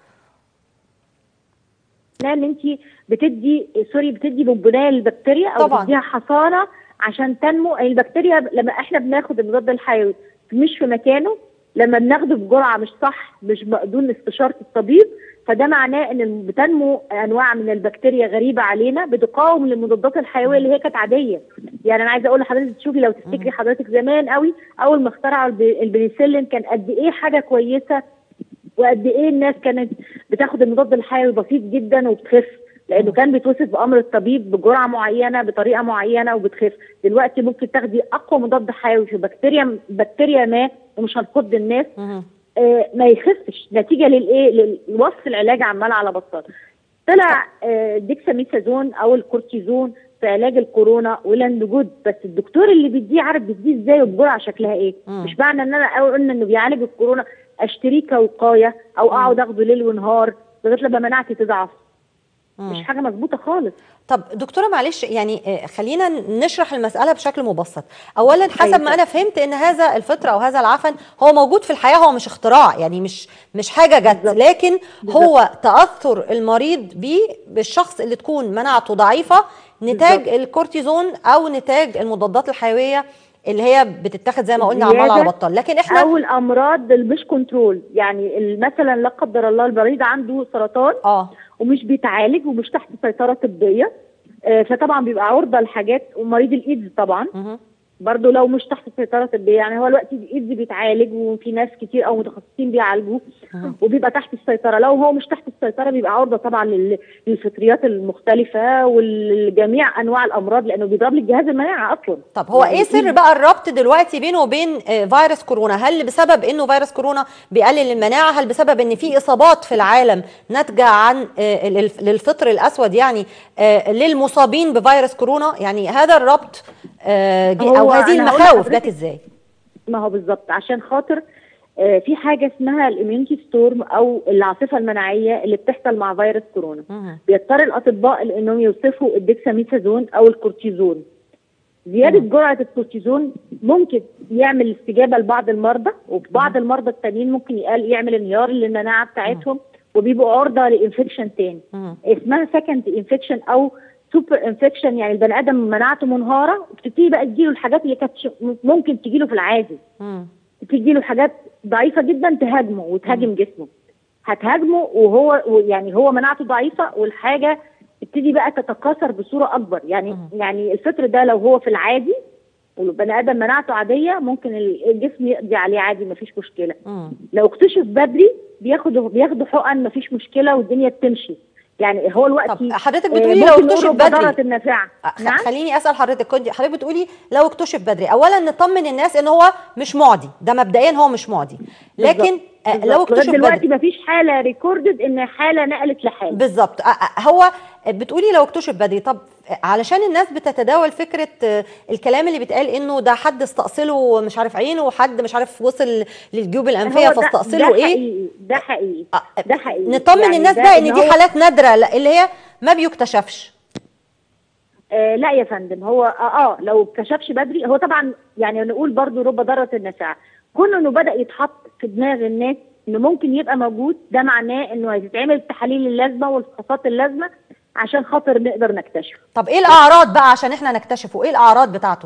ان انت بتدي سوري بتدي بنبناء للبكتيريا او طبعا. بتديها حصانه عشان تنمو. البكتيريا لما احنا بناخد المضاد الحيوي مش في مكانه، لما بناخده بجرعه مش صح، مش بدون استشاره الطبيب، فده معناه ان بتنمو انواع من البكتيريا غريبه علينا بتقاوم للمضادات الحيويه اللي هي كانت عاديه. يعني انا عايزه اقول لحضرتك تشوفي لو تفتكري حضرتك زمان قوي اول ما اخترعوا البنسلين كان قد ايه حاجه كويسه، وقد ايه الناس كانت بتاخد المضاد الحيوي بسيط جدا وبتخف، لانه كان بيتوصف بامر الطبيب بجرعه معينه بطريقه معينه وبتخف. دلوقتي ممكن تاخدي اقوى مضاد حيوي في بكتيريا بكتيريا ما، ومش هنخض الناس، آه ما يخفش نتيجه للايه؟ لوصف العلاج عمال على بطال. طلع آه ديكساميثازون او الكورتيزون، في علاج الكورونا ولاند جود، بس الدكتور اللي بيديه عارف بيديه ازاي وبجرعه شكلها ايه. مم. مش معنى ان انا اقول انه بيعالج الكورونا اشتريه كوقايه او اقعد اخده ليل ونهار لغايه لما مناعتي تضعف. مم. مش حاجه مظبوطه خالص. طب دكتوره معلش يعني خلينا نشرح المساله بشكل مبسط. اولا حسب ما انا فهمت ان هذا الفطر او هذا العفن هو موجود في الحياه، هو مش اختراع، يعني مش مش حاجه جت، لكن هو تاثر المريض بيه بالشخص اللي تكون مناعته ضعيفه نتاج الكورتيزون او نتاج المضادات الحيويه اللي هي بتتاخد زي ما قلنا عمال على بطال. لكن احنا او الامراض المش كنترول، يعني مثلا لا قدر الله المريض عنده سرطان اه ومش بيتعالج ومش تحت سيطره طبيه، آه فطبعا بيبقى عرضه لحاجات. ومريض الايدز طبعا م- برضه لو مش تحت سيطره طبيه، يعني هو الوقت الايدز بيتعالج وفي ناس كتير او متخصصين بيعالجوه وبيبقى تحت السيطره. لو هو مش تحت السيطره بيبقى عرضه طبعا للفطريات المختلفه ولجميع انواع الامراض، لانه بيضرب لك جهاز المناعه اصلا. طب هو يعني ايه سر بقى الربط دلوقتي بينه وبين فيروس كورونا؟ هل بسبب انه فيروس كورونا بيقلل المناعه؟ هل بسبب ان في اصابات في العالم ناتجه عن للفطر الاسود يعني للمصابين بفيروس كورونا؟ يعني هذا الربط او هذه المخاوف جت ازاي؟ ما هو بالظبط عشان خاطر آه في حاجه اسمها الاميونيتي ستورم او العاصفه المناعيه اللي بتحصل مع فيروس كورونا. بيضطر الاطباء لانهم يوصفوا الديكساميثازون او الكورتيزون. زياده مم. جرعه الكورتيزون ممكن يعمل استجابه لبعض المرضى، وفي بعض المرضى التانيين ممكن يعمل انهيار للمناعه بتاعتهم وبيبقوا عرضه لانفكشن تاني اسمها سكند انفكشن او سوبر انفكشن. يعني البني ادم مناعته منهاره وبتبتدي بقى تجيله الحاجات اللي كانت ممكن تجيله في العادي. تجيله حاجات ضعيفه جدا تهاجمه وتهاجم مم. جسمه. هتهاجمه وهو يعني هو مناعته ضعيفه، والحاجه تبتدي بقى تتكاثر بصوره اكبر. يعني مم. يعني الفطر ده لو هو في العادي والبني ادم مناعته عاديه ممكن الجسم يقضي عليه عادي مفيش مشكله. مم. لو اكتشف بدري بياخدوا بياخدوا حقن مفيش مشكله والدنيا بتمشي. يعني هو الوقت طب حضرتك بتقولي لو اكتشف بدري النافعه. نعم؟ خليني اسال حضرتك، كنت حضرتك بتقولي لو اكتشف بدري، اولا نطمن الناس ان هو مش معدي، ده مبدئيا هو مش معدي، لكن بالزبط. لو اكتشف بدري دلوقتي مفيش حاله ريكوردد ان حاله نقلت لحاله. بالظبط. هو بتقولي لو اكتشف بدري، طب علشان الناس بتتداول فكره الكلام اللي بيتقال انه ده حد استأصله مش عارف عينه وحد مش عارف وصل للجيوب الانفيه فاستأصله ايه. ده حقيقي ده حقيقي نطمن يعني الناس بقى ان دي حالات نادره اللي هي ما بيكتشفش. آه لا يا فندم، هو اه, آه لو اكتشفش بدري هو طبعا يعني نقول برضو رب ضارة نافعة. كون انه بدأ يتحط في دماغ الناس انه ممكن يبقى موجود، ده معناه انه هتتعمل التحاليل اللازمه والفحوصات اللازمه عشان خاطر نقدر نكتشفه. طب ايه الاعراض بقى عشان احنا نكتشفه؟ ايه الاعراض بتاعته؟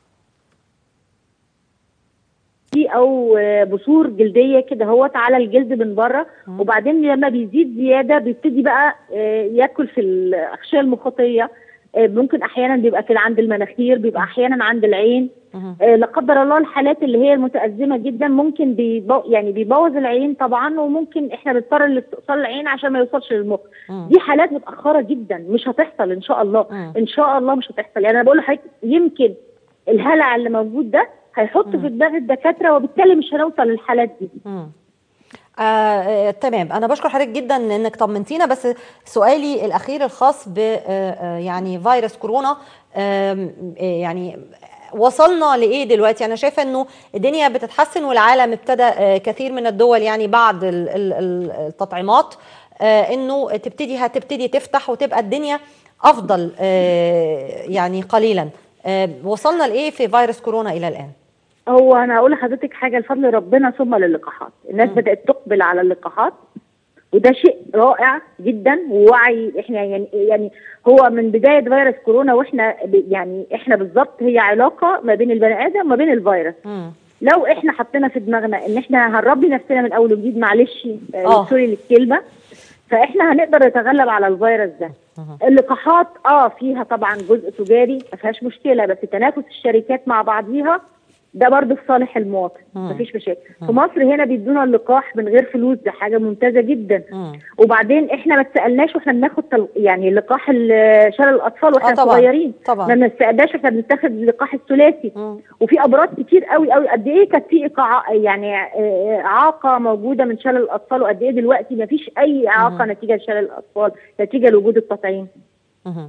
في او بثور جلديه كده هوت على الجلد من بره، وبعدين لما بيزيد زياده بيبتدي بقى ياكل في الاغشيه المخاطيه. ممكن احيانا بيبقى في عند المناخير، بيبقى احيانا عند العين. آه لا قدر الله الحالات اللي هي المتأزمة جدا ممكن بيبو يعني بيبوظ العين طبعا، وممكن احنا بنضطر لاستئصال العين عشان ما يوصلش للمخ. دي حالات متأخرة جدا مش هتحصل ان شاء الله. مم. ان شاء الله مش هتحصل. يعني انا بقول لحضرتك يمكن الهلع اللي موجود ده هيحط في دماغ الدكاترة وبالتالي مش هنوصل للحالات دي. مم. آه، تمام. أنا بشكر حضرتك جدا إنك طمنتينا، بس سؤالي الأخير الخاص ب آه يعني فيروس كورونا، آه يعني وصلنا لإيه دلوقتي؟ أنا شايفة إنه الدنيا بتتحسن والعالم ابتدى آه كثير من الدول يعني بعد التطعيمات آه إنه تبتدي هتبتدي تفتح وتبقى الدنيا أفضل آه يعني قليلا. آه وصلنا لإيه في فيروس كورونا إلى الآن؟ هو انا هقول لحضرتك حاجه، لفضل ربنا ثم للقاحات. الناس م. بدات تقبل على اللقاحات وده شيء رائع جدا ووعي. احنا يعني يعني هو من بدايه فيروس كورونا واحنا يعني احنا بالظبط هي علاقه ما بين البني ادم وما بين الفيروس. م. لو احنا حطينا في دماغنا ان احنا هنربي نفسنا من اول وجديد، معلش آه سوري للكلمه، فاحنا هنقدر نتغلب على الفيروس ده. م. اللقاحات اه فيها طبعا جزء تجاري ما فيهاش مشكله، بس تنافس الشركات مع بعضيها ده برضه في صالح المواطن، مفيش مشاكل. في مصر هنا بيدونا اللقاح من غير فلوس، ده حاجه ممتازه جدا. مم. وبعدين احنا ما اتسالناش واحنا بناخد تل... يعني لقاح شلل الاطفال واحنا آه طبعًا. صغيرين طبعا ما بنستقداش واحنا بنتاخد اللقاح الثلاثي. وفي امراض كتير قوي قوي. قد ايه كانت في إقاع... يعني اعاقه موجوده من شلل الاطفال، وقد ايه دلوقتي ما فيش اي اعاقه مم. نتيجه لشلل الاطفال نتيجه لوجود التطعيم.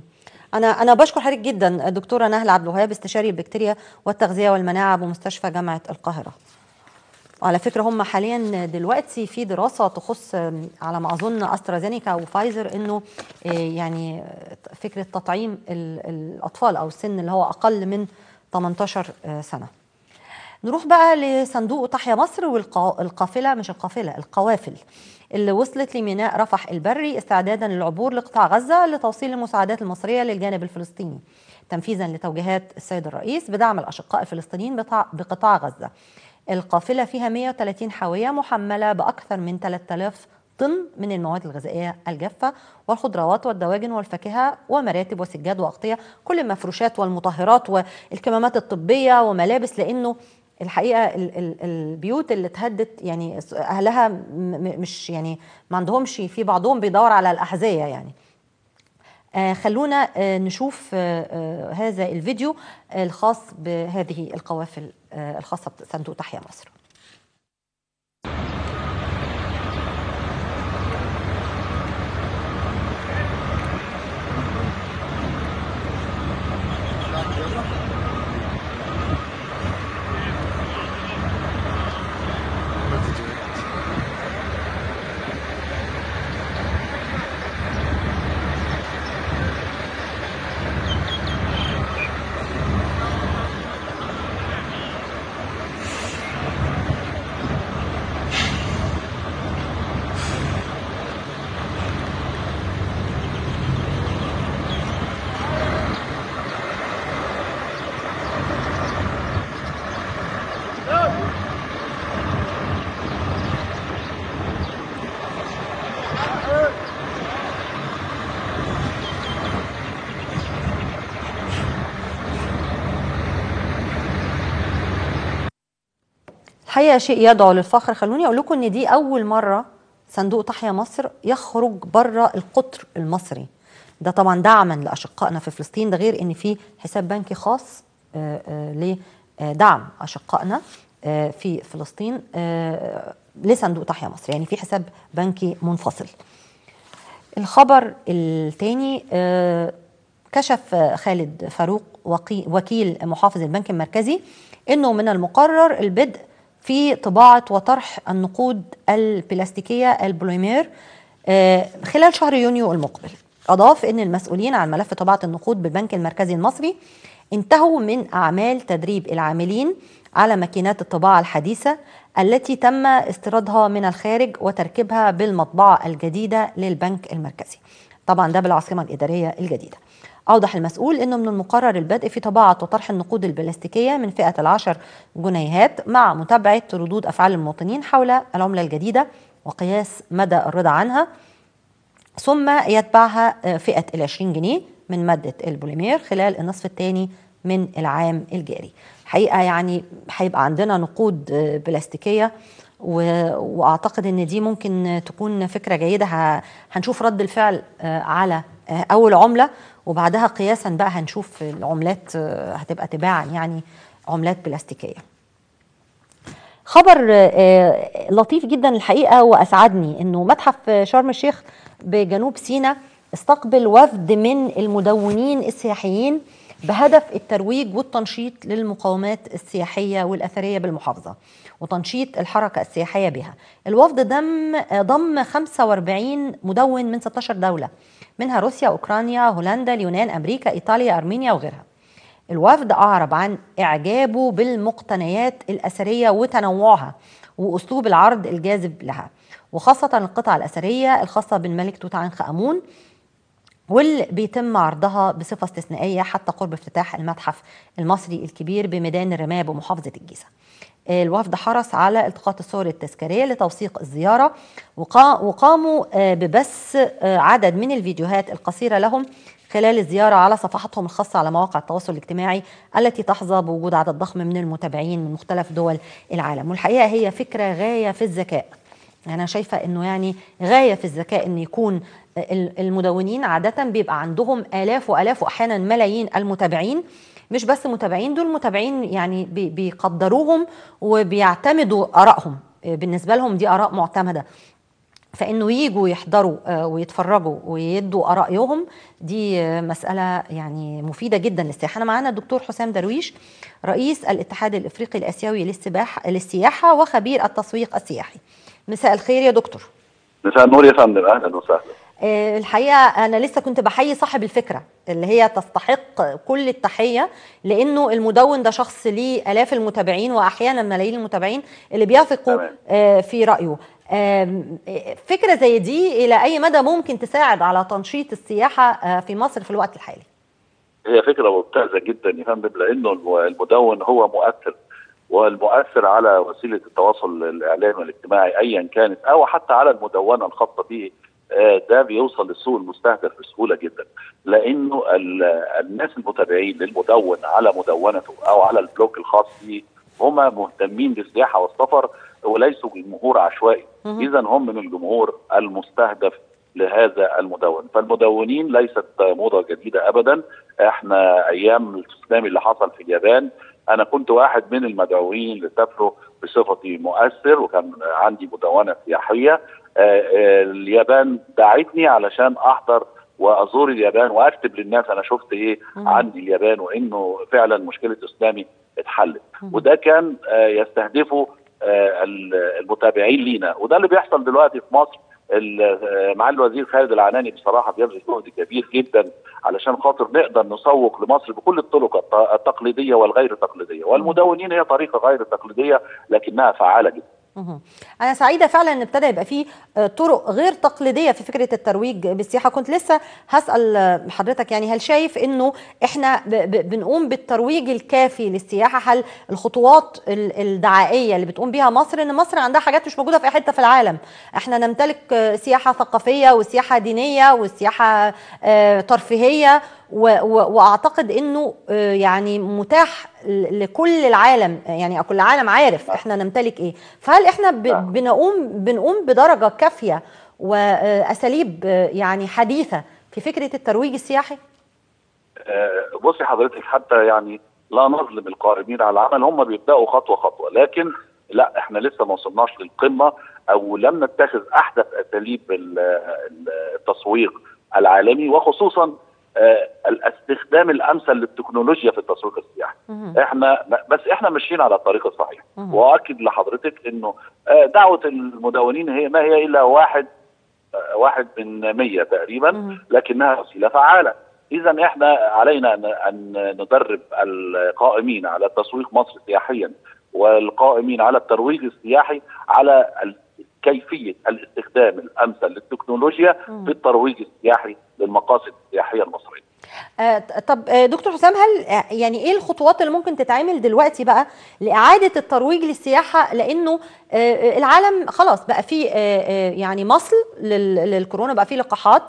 انا انا بشكر حضرتك جدا الدكتوره نهله عبد الوهاب، استشاري البكتيريا والتغذيه والمناعه بمستشفى جامعه القاهره. على فكره هم حاليا دلوقتي في دراسه تخص على ما اظن استرازينيكا وفايزر انه يعني فكره تطعيم الاطفال او السن اللي هو اقل من ثمانية عشر سنه. نروح بقى لصندوق تحيا مصر والقافله، مش القافله، القوافل اللي وصلت لميناء رفح البري استعدادا للعبور لقطاع غزه لتوصيل المساعدات المصريه للجانب الفلسطيني، تنفيذا لتوجيهات السيد الرئيس بدعم الاشقاء الفلسطينيين بقطاع غزه. القافله فيها مئة وثلاثين حاويه محمله باكثر من ثلاثة آلاف طن من المواد الغذائيه الجافه والخضروات والدواجن والفاكهه ومراتب وسجاد واغطيه، كل المفروشات والمطهرات والكمامات الطبيه وملابس، لانه الحقيقه ال ال البيوت اللي اتهدت يعني اهلها مش يعني ما عندهمش، في بعضهم بيدور على الاحذيه يعني. آه خلونا آه نشوف آه آه هذا الفيديو الخاص بهذه القوافل آه الخاصه بصندوق تحيا مصر. الحقيقه شيء يدعو للفخر. خلوني اقول لكم ان دي اول مره صندوق تحيا مصر يخرج بره القطر المصري، ده طبعا دعما لاشقائنا في فلسطين، ده غير ان في حساب بنكي خاص لدعم اشقائنا في فلسطين لصندوق تحيا مصر، يعني في حساب بنكي منفصل. الخبر الثاني، كشف خالد فاروق وكيل محافظ البنك المركزي انه من المقرر البدء في طباعة وطرح النقود البلاستيكية البوليمير خلال شهر يونيو المقبل. أضاف أن المسؤولين عن ملف طباعة النقود بالبنك المركزي المصري انتهوا من أعمال تدريب العاملين على ماكينات الطباعة الحديثة التي تم استيرادها من الخارج وتركيبها بالمطبعة الجديدة للبنك المركزي، طبعا ده بالعاصمة الإدارية الجديدة. أوضح المسؤول أنه من المقرر البدء في طباعة وطرح النقود البلاستيكية من فئة العشر جنيهات مع متابعة ردود أفعال المواطنين حول العملة الجديدة وقياس مدى الرضا عنها، ثم يتبعها فئة العشرين جنيه من مادة البوليمير خلال النصف الثاني من العام الجاري. حقيقة يعني هيبقى عندنا نقود بلاستيكية، وأعتقد أن دي ممكن تكون فكرة جيدة. هنشوف رد الفعل على أول عملة، وبعدها قياسا بقى هنشوف العملات هتبقى تباعا يعني عملات بلاستيكية. خبر لطيف جدا الحقيقة وأسعدني، أنه متحف شرم الشيخ بجنوب سيناء استقبل وفد من المدونين السياحيين بهدف الترويج والتنشيط للمقومات السياحية والأثرية بالمحافظة وتنشيط الحركة السياحية بها. الوفد ضم ضم خمسة وأربعين مدون من ستة عشر دولة، منها روسيا، أوكرانيا، هولندا، اليونان، أمريكا، إيطاليا، أرمينيا وغيرها. الوفد أعرب عن إعجابه بالمقتنيات الأثرية وتنوعها وأسلوب العرض الجاذب لها، وخاصة القطع الأثرية الخاصة بالملك توت عنخ آمون، واللي بيتم عرضها بصفة استثنائية حتى قرب افتتاح المتحف المصري الكبير بميدان الرماية بمحافظة الجيزة. الوفد حرص على التقاط الصور التذكارية لتوثيق الزيارة، وقاموا ببث عدد من الفيديوهات القصيرة لهم خلال الزيارة على صفحاتهم الخاصة على مواقع التواصل الاجتماعي التي تحظى بوجود عدد ضخم من المتابعين من مختلف دول العالم. والحقيقة هي فكرة غاية في الذكاء، أنا شايفة أنه يعني غاية في الذكاء أن يكون المدونين عادة بيبقى عندهم آلاف وآلاف وأحيانا ملايين المتابعين، مش بس متابعين، دول متابعين يعني بيقدروهم وبيعتمدوا آرائهم، بالنسبة لهم دي آراء معتمدة. فإنه ييجوا يحضروا ويتفرجوا ويدوا آرائهم، دي مسألة يعني مفيدة جدا للسياحة. أنا معانا الدكتور حسام درويش، رئيس الاتحاد الإفريقي الآسيوي للسباحة للسياحة وخبير التسويق السياحي. مساء الخير يا دكتور. مساء النور يا فندم، أهلا وسهلا. الحقيقة أنا لسه كنت بحيي صاحب الفكرة اللي هي تستحق كل التحية، لأنه المدون ده شخص ليه آلاف المتابعين وأحيانا ملايين المتابعين اللي بيثقوا في رأيه. فكرة زي دي إلى أي مدى ممكن تساعد على تنشيط السياحة في مصر في الوقت الحالي؟ هي فكرة ممتازة جدا يا فندم، لأنه المدون هو مؤثر، والمؤثر على وسيلة التواصل الإعلامي والاجتماعي أيا كانت، أو حتى على المدونة الخاصة به، ده بيوصل للسوق المستهدف بسهولة جدا، لأنه الناس المتابعين للمدون على مدونته أو على البلوك الخاص به هم مهتمين بالسياحة والسفر وليسوا جمهور عشوائي، إذا هم من الجمهور المستهدف لهذا المدون. فالمدونين ليست موضة جديدة أبدا، احنا أيام التسونامي اللي حصل في اليابان أنا كنت واحد من المدعوين لسفره بصفتي مؤثر، وكان عندي مدونة سياحية. اليابان دعتني علشان أحضر وأزور اليابان وأكتب للناس أنا شفت إيه عن اليابان، وإنه فعلا مشكلة التسونامي اتحلت، وده كان يستهدفه المتابعين لينا. وده اللي بيحصل دلوقتي في مصر. معالي الوزير خالد العناني بصراحه بيبذل جهد كبير جدا علشان خاطر نقدر نسوق لمصر بكل الطرق التقليديه والغير تقليديه، والمدونين هي طريقه غير تقليديه لكنها فعاله جدا. أنا سعيدة فعلا إن ابتدى يبقى فيه طرق غير تقليدية في فكرة الترويج بالسياحة. كنت لسه هسأل حضرتك يعني هل شايف إنه إحنا بنقوم بالترويج الكافي للسياحة؟ هل الخطوات الدعائية اللي بتقوم بيها مصر، إن مصر عندها حاجات مش موجودة في أي حتة في العالم، إحنا نمتلك سياحة ثقافية وسياحة دينية وسياحة ترفيهية، واعتقد انه يعني متاح لكل العالم، يعني كل العالم عارف احنا نمتلك ايه. فهل احنا بنقوم بنقوم بدرجه كافيه واساليب يعني حديثه في فكره الترويج السياحي؟ بصي حضرتك، حتى يعني لا نظلم القائمين على العمل، هم بيبداوا خطوه خطوه، لكن لا احنا لسه ما وصلناش للقمه، او لم نتخذ احدث اساليب التسويق العالمي، وخصوصا آه الاستخدام الامثل للتكنولوجيا في التسويق السياحي. احنا بس احنا ماشيين على الطريق الصحيح، واؤكد لحضرتك انه آه دعوه المدونين هي ما هي الا واحد آه واحد من مية تقريبا، لكنها وسيله فعاله. اذا احنا علينا ان ندرب القائمين على تسويق مصر سياحيا والقائمين على الترويج السياحي على كيفيه الاستخدام الامثل للتكنولوجيا في الترويج السياحي للمقاصد السياحيه المصريه. آه طب دكتور حسام، هل يعني ايه الخطوات اللي ممكن تتعمل دلوقتي بقى لاعاده الترويج للسياحه؟ لانه آه العالم خلاص بقى فيه آه يعني مصل للكورونا، بقى فيه لقاحات،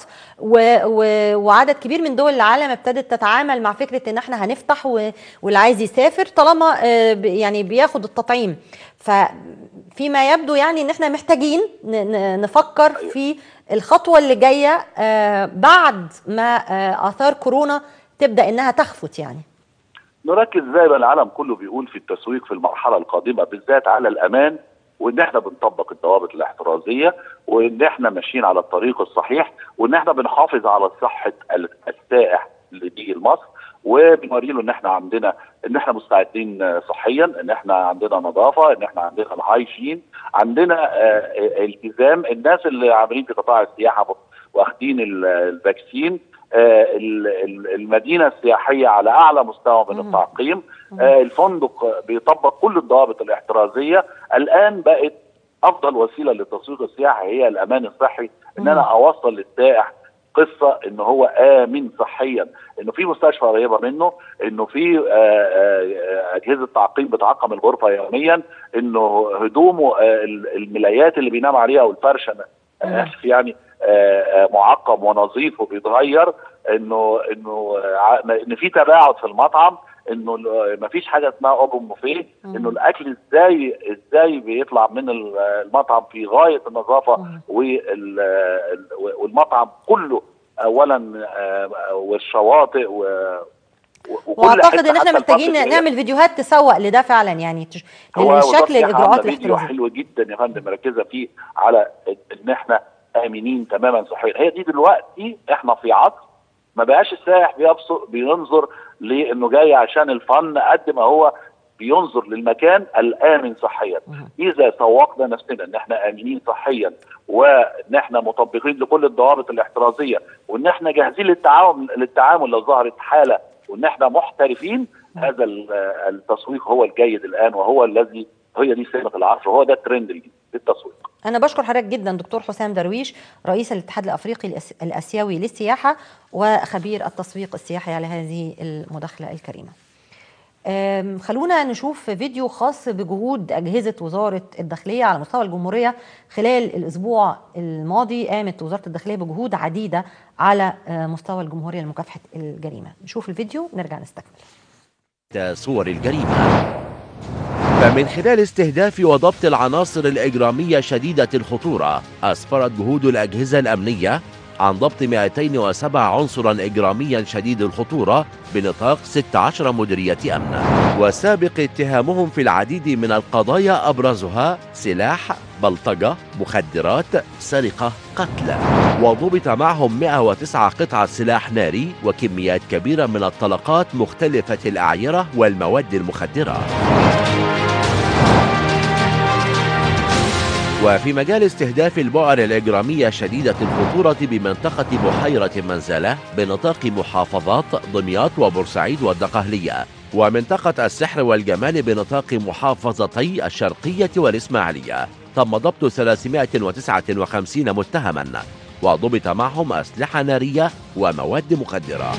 وعدد كبير من دول العالم ابتدت تتعامل مع فكره ان احنا هنفتح، واللي عايز يسافر طالما آه يعني بياخد التطعيم. ففيما يبدو يعني ان احنا محتاجين نفكر في الخطوة اللي جاية بعد ما آثار كورونا تبدأ إنها تخفت. يعني نركز زي ما العالم كله بيقول في التسويق في المرحلة القادمة بالذات على الأمان، وإن إحنا بنطبق الضوابط الاحترازية، وإن إحنا ماشيين على الطريق الصحيح، وإن إحنا بنحافظ على صحة السائح اللي بيجي لمصر، وبنوري له ان احنا عندنا ان احنا مستعدين صحيا، ان احنا عندنا نظافه، ان احنا عندنا الهايجين، عندنا اه التزام. الناس اللي عاملين في قطاع السياحه واخدين الفاكسين، اه المدينه السياحيه على اعلى مستوى من التعقيم، اه الفندق بيطبق كل الضوابط الاحترازيه. الان بقت افضل وسيله للتسويق السياحي هي الامان الصحي، ان انا اوصل للسائح قصه ان هو امن صحيا، انه في مستشفى قريبه منه، انه في اجهزه تعقيم بتعقم الغرفه يوميا، انه هدومه الملايات اللي بينام عليها والفرشه اسف يعني معقم ونظيف وبيتغير، انه انه ان في تباعد في المطعم، انه ما فيش حاجه اسمها اوبن بوفيه، انه الاكل ازاي ازاي بيطلع من المطعم في غايه النظافه، والمطعم كله اولا والشواطئ و واعتقد ان احنا محتاجين نعمل فيديوهات تسوق لده فعلا، يعني للشكل الاجراءات الاحترازيه. فيديو حلو جدا يا فندم مركزه فيه على ان احنا امنين تماما صحيا. هي دي دلوقتي احنا في عصر ما بقاش السائح بينظر لانه جاي عشان الفن قد ما هو بينظر للمكان الامن صحيا. اذا سوقنا نفسنا ان احنا امنين صحيا وان احنا مطبقين لكل الضوابط الاحترازيه وان احنا جاهزين للتعامل للتعامل لو ظهرت حاله وان احنا محترفين، هذا التسويق هو الجيد الان وهو الذي هي دي سمه العصر وهو ده الترند للتسويق. أنا بشكر حضرتك جدا دكتور حسام درويش، رئيس الاتحاد الأفريقي الآسيوي للسياحة وخبير التسويق السياحي، على هذه المداخلة الكريمة. خلونا نشوف فيديو خاص بجهود أجهزة وزارة الداخلية على مستوى الجمهورية. خلال الأسبوع الماضي قامت وزارة الداخلية بجهود عديدة على مستوى الجمهورية لمكافحة الجريمة. نشوف الفيديو نرجع نستكمل. صور الجريمة. فمن خلال استهداف وضبط العناصر الإجرامية شديدة الخطورة، أسفرت جهود الأجهزة الأمنية عن ضبط مئتين وسبعة عنصرا إجراميا شديد الخطورة بنطاق ستة عشر مديرية أمن، وسابق اتهامهم في العديد من القضايا أبرزها سلاح، بلطجة، مخدرات، سرقة، قتل. وضبط معهم مئة وتسعة قطعة سلاح ناري وكميات كبيرة من الطلقات مختلفة الأعيرة والمواد المخدرة. وفي مجال استهداف البؤر الإجرامية شديدة الخطورة بمنطقة بحيرة منزلة بنطاق محافظات دمياط وبورسعيد والدقهلية، ومنطقة السحر والجمال بنطاق محافظتي الشرقية والإسماعيلية، تم ضبط ثلاثمئة وتسعة وخمسين متهما، وضبط معهم أسلحة نارية ومواد مخدرة.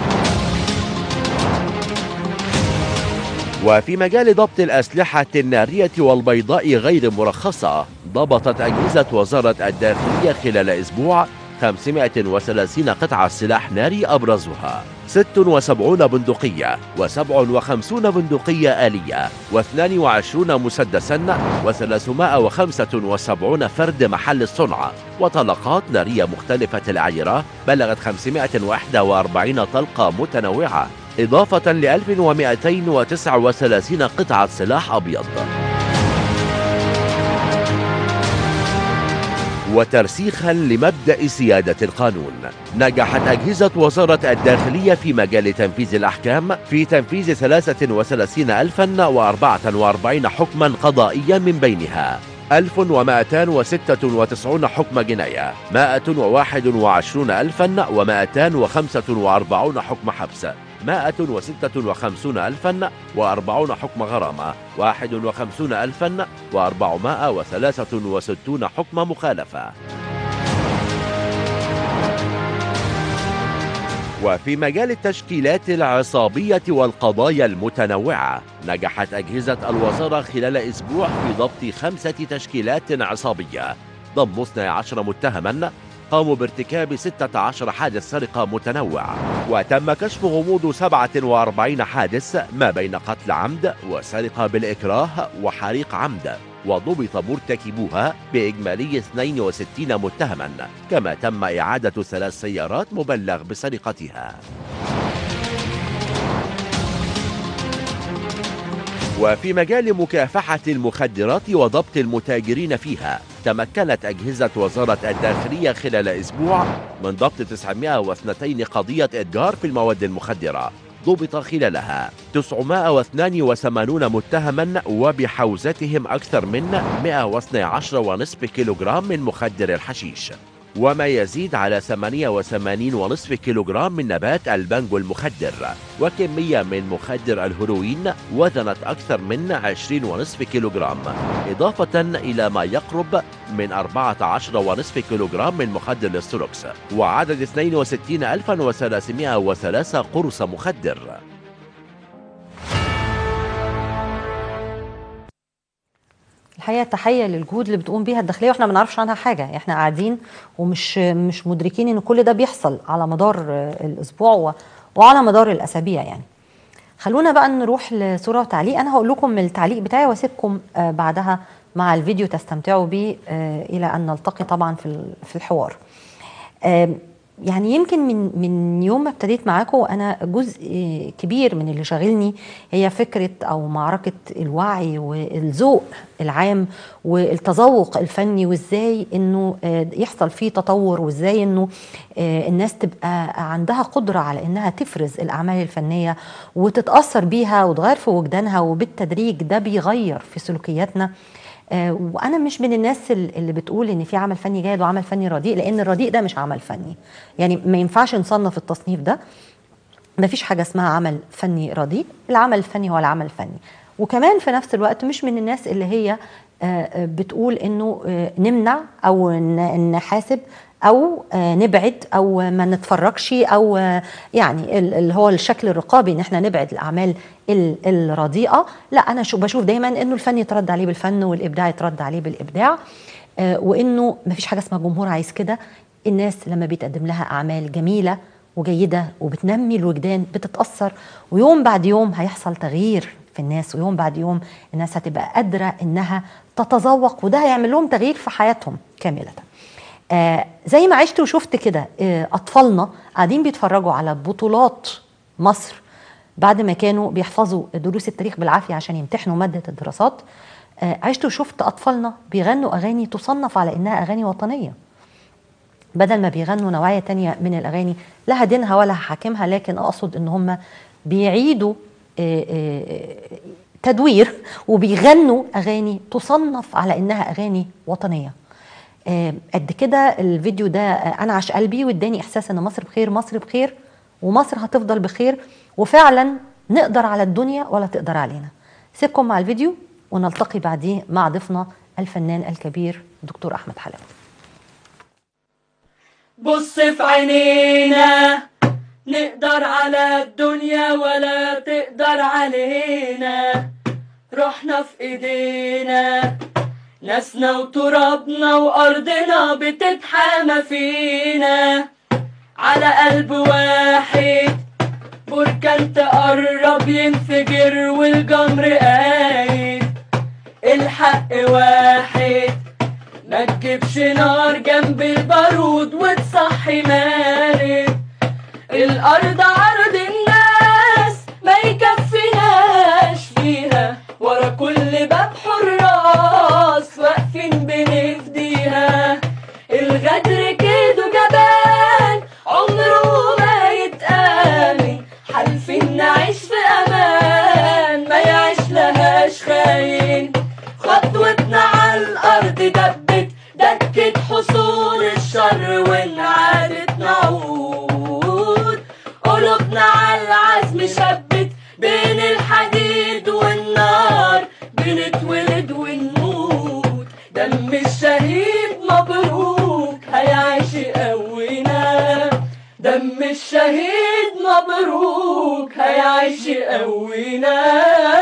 وفي مجال ضبط الأسلحة النارية والبيضاء غير مرخصة، ضبطت أجهزة وزارة الداخلية خلال أسبوع خمسمئة وثلاثين قطعة سلاح ناري أبرزها ست وسبعين بندقية وسبع وخمسين بندقية آلية واثنان وعشرين مسدسا وثلاثمئة وخمسة وسبعين فرد محل الصنع، وطلقات نارية مختلفة الأعيرة بلغت خمسمئة وواحد وأربعين طلقة متنوعة، إضافة ل ألف ومئتين وتسعة وثلاثين قطعة سلاح أبيض. وترسيخا لمبدأ سيادة القانون، نجحت أجهزة وزارة الداخلية في مجال تنفيذ الأحكام في تنفيذ ثلاثة وثلاثين ألفا وأربعة وأربعين حكما قضائيا، من بينها ألف ومئتين وستة وتسعين حكم جناية، مئة وواحد وعشرين ألفا ومئتين وخمسة وأربعين حكم حبس، مئة وستة وخمسين ألفا وأربعين حكم غرامة، واحد وخمسين ألفا وأربعمائة وثلاثة وستين حكم مخالفة. وفي مجال التشكيلات العصابية والقضايا المتنوعة، نجحت أجهزة الوزارة خلال أسبوع في ضبط خمسة تشكيلات عصابية ضم اثني عشر متهما قاموا بارتكاب ستة عشر حادث سرقة متنوع، وتم كشف غموض سبعة وأربعين حادث ما بين قتل عمد وسرقة بالإكراه وحريق عمد، وضبط مرتكبوها بإجمالي اثنين وستين متهما، كما تم إعادة ثلاث سيارات مبلغ بسرقتها. وفي مجال مكافحة المخدرات وضبط المتاجرين فيها، تمكنت أجهزة وزارة الداخلية خلال أسبوع من ضبط تسعمئة واثنين قضية إتجار في المواد المخدرة، ضبط خلالها تسعمئة واثنين وثمانين متهما وبحوزتهم أكثر من مئة واثني عشر ونصف كيلوغرام من مخدر الحشيش، وما يزيد على ثمانية وثمانين ونصف كيلوغرام من نبات البانجو المخدر، وكمية من مخدر الهيروين وزنت أكثر من عشرين ونصف كيلوغرام، إضافة إلى ما يقرب من أربعة عشر ونصف كيلوغرام من مخدر الاستروكس، وعدد اثنين وستين ألفا وثلاثمئة وثلاثة قرص مخدر. الحقيقه تحيه للجهود اللي بتقوم بيها الداخليه، واحنا ما نعرفش عنها حاجه، احنا قاعدين ومش مش مدركين ان كل ده بيحصل على مدار الاسبوع وعلى مدار الاسابيع يعني. خلونا بقى نروح لصوره وتعليق، انا هقول لكم التعليق بتاعي واسيبكم بعدها مع الفيديو تستمتعوا بيه الى ان نلتقي طبعا في في الحوار. يعني يمكن من من يوم ما ابتديت معاكم وانا جزء كبير من اللي شاغلني هي فكره او معركه الوعي والذوق العام والتذوق الفني، وازاي انه يحصل فيه تطور، وازاي انه الناس تبقى عندها قدره على انها تفرز الاعمال الفنيه وتتاثر بيها وتغير في وجدانها، وبالتدريج ده بيغير في سلوكياتنا. آه وانا مش من الناس اللي بتقول ان في عمل فني جيد وعمل فني رديء، لان الرديء ده مش عمل فني، يعني ما ينفعش نصنف التصنيف ده. ما فيش حاجه اسمها عمل فني رديء، العمل الفني هو العمل الفني. وكمان في نفس الوقت مش من الناس اللي هي آه بتقول انه آه نمنع او نحاسب او آه نبعد او ما نتفرجش، او آه يعني اللي هو الشكل الرقابي ان احنا نبعد الاعمال الرديئه. لا، انا شو بشوف دايما انه الفن يترد عليه بالفن والابداع يترد عليه بالابداع، آه وانه ما فيش حاجه اسمها جمهور عايز كده. الناس لما بيتقدم لها اعمال جميله وجيده وبتنمي الوجدان بتتاثر، ويوم بعد يوم هيحصل تغيير في الناس، ويوم بعد يوم الناس هتبقى قادره انها تتذوق، وده هيعمل لهم تغيير في حياتهم كامله. آه زي ما عشت وشفت كده آه أطفالنا قاعدين بيتفرجوا على بطولات مصر بعد ما كانوا بيحفظوا دروس التاريخ بالعافية عشان يمتحنوا مادة الدراسات. آه عشت وشفت أطفالنا بيغنوا أغاني تصنف على إنها أغاني وطنية، بدل ما بيغنوا نوعية تانية من الأغاني لا دينها ولا حاكمها، لكن أقصد إن هم بيعيدوا آه آه تدوير وبيغنوا أغاني تصنف على إنها أغاني وطنية. قد كده الفيديو ده انعش قلبي واداني احساس ان مصر بخير، مصر بخير ومصر هتفضل بخير، وفعلا نقدر على الدنيا ولا تقدر علينا. سيبكم مع الفيديو ونلتقي بعديه مع ضيفنا الفنان الكبير دكتور احمد حلاوة. بص في عينينا، نقدر على الدنيا ولا تقدر علينا، روحنا في ايدينا، ناسنا وترابنا وأرضنا بتتحامى فينا، على قلب واحد بركان تقرب ينفجر والجمر قايد، الحق واحد ما تجيبش نار جنب البارود وتصحي مارد، الأرض عرض الناس ما يكفيناش فيها، ورا كل باب حراس واقفين بنفديها، الغدر كده جبان عمره ما يتآمن، حالفين نعيش في أمان ما يعيش لهاش خاين، خطوتنا على الأرض دبت دكت حصول الشر وانعادت نعود، قلوبنا على العزم شبت بين الحديد والنار، بنتولد ونموت، دم الشهيد مبروك هيعيش يقوينا، دم الشهيد مبروك هيعيش يقوينا.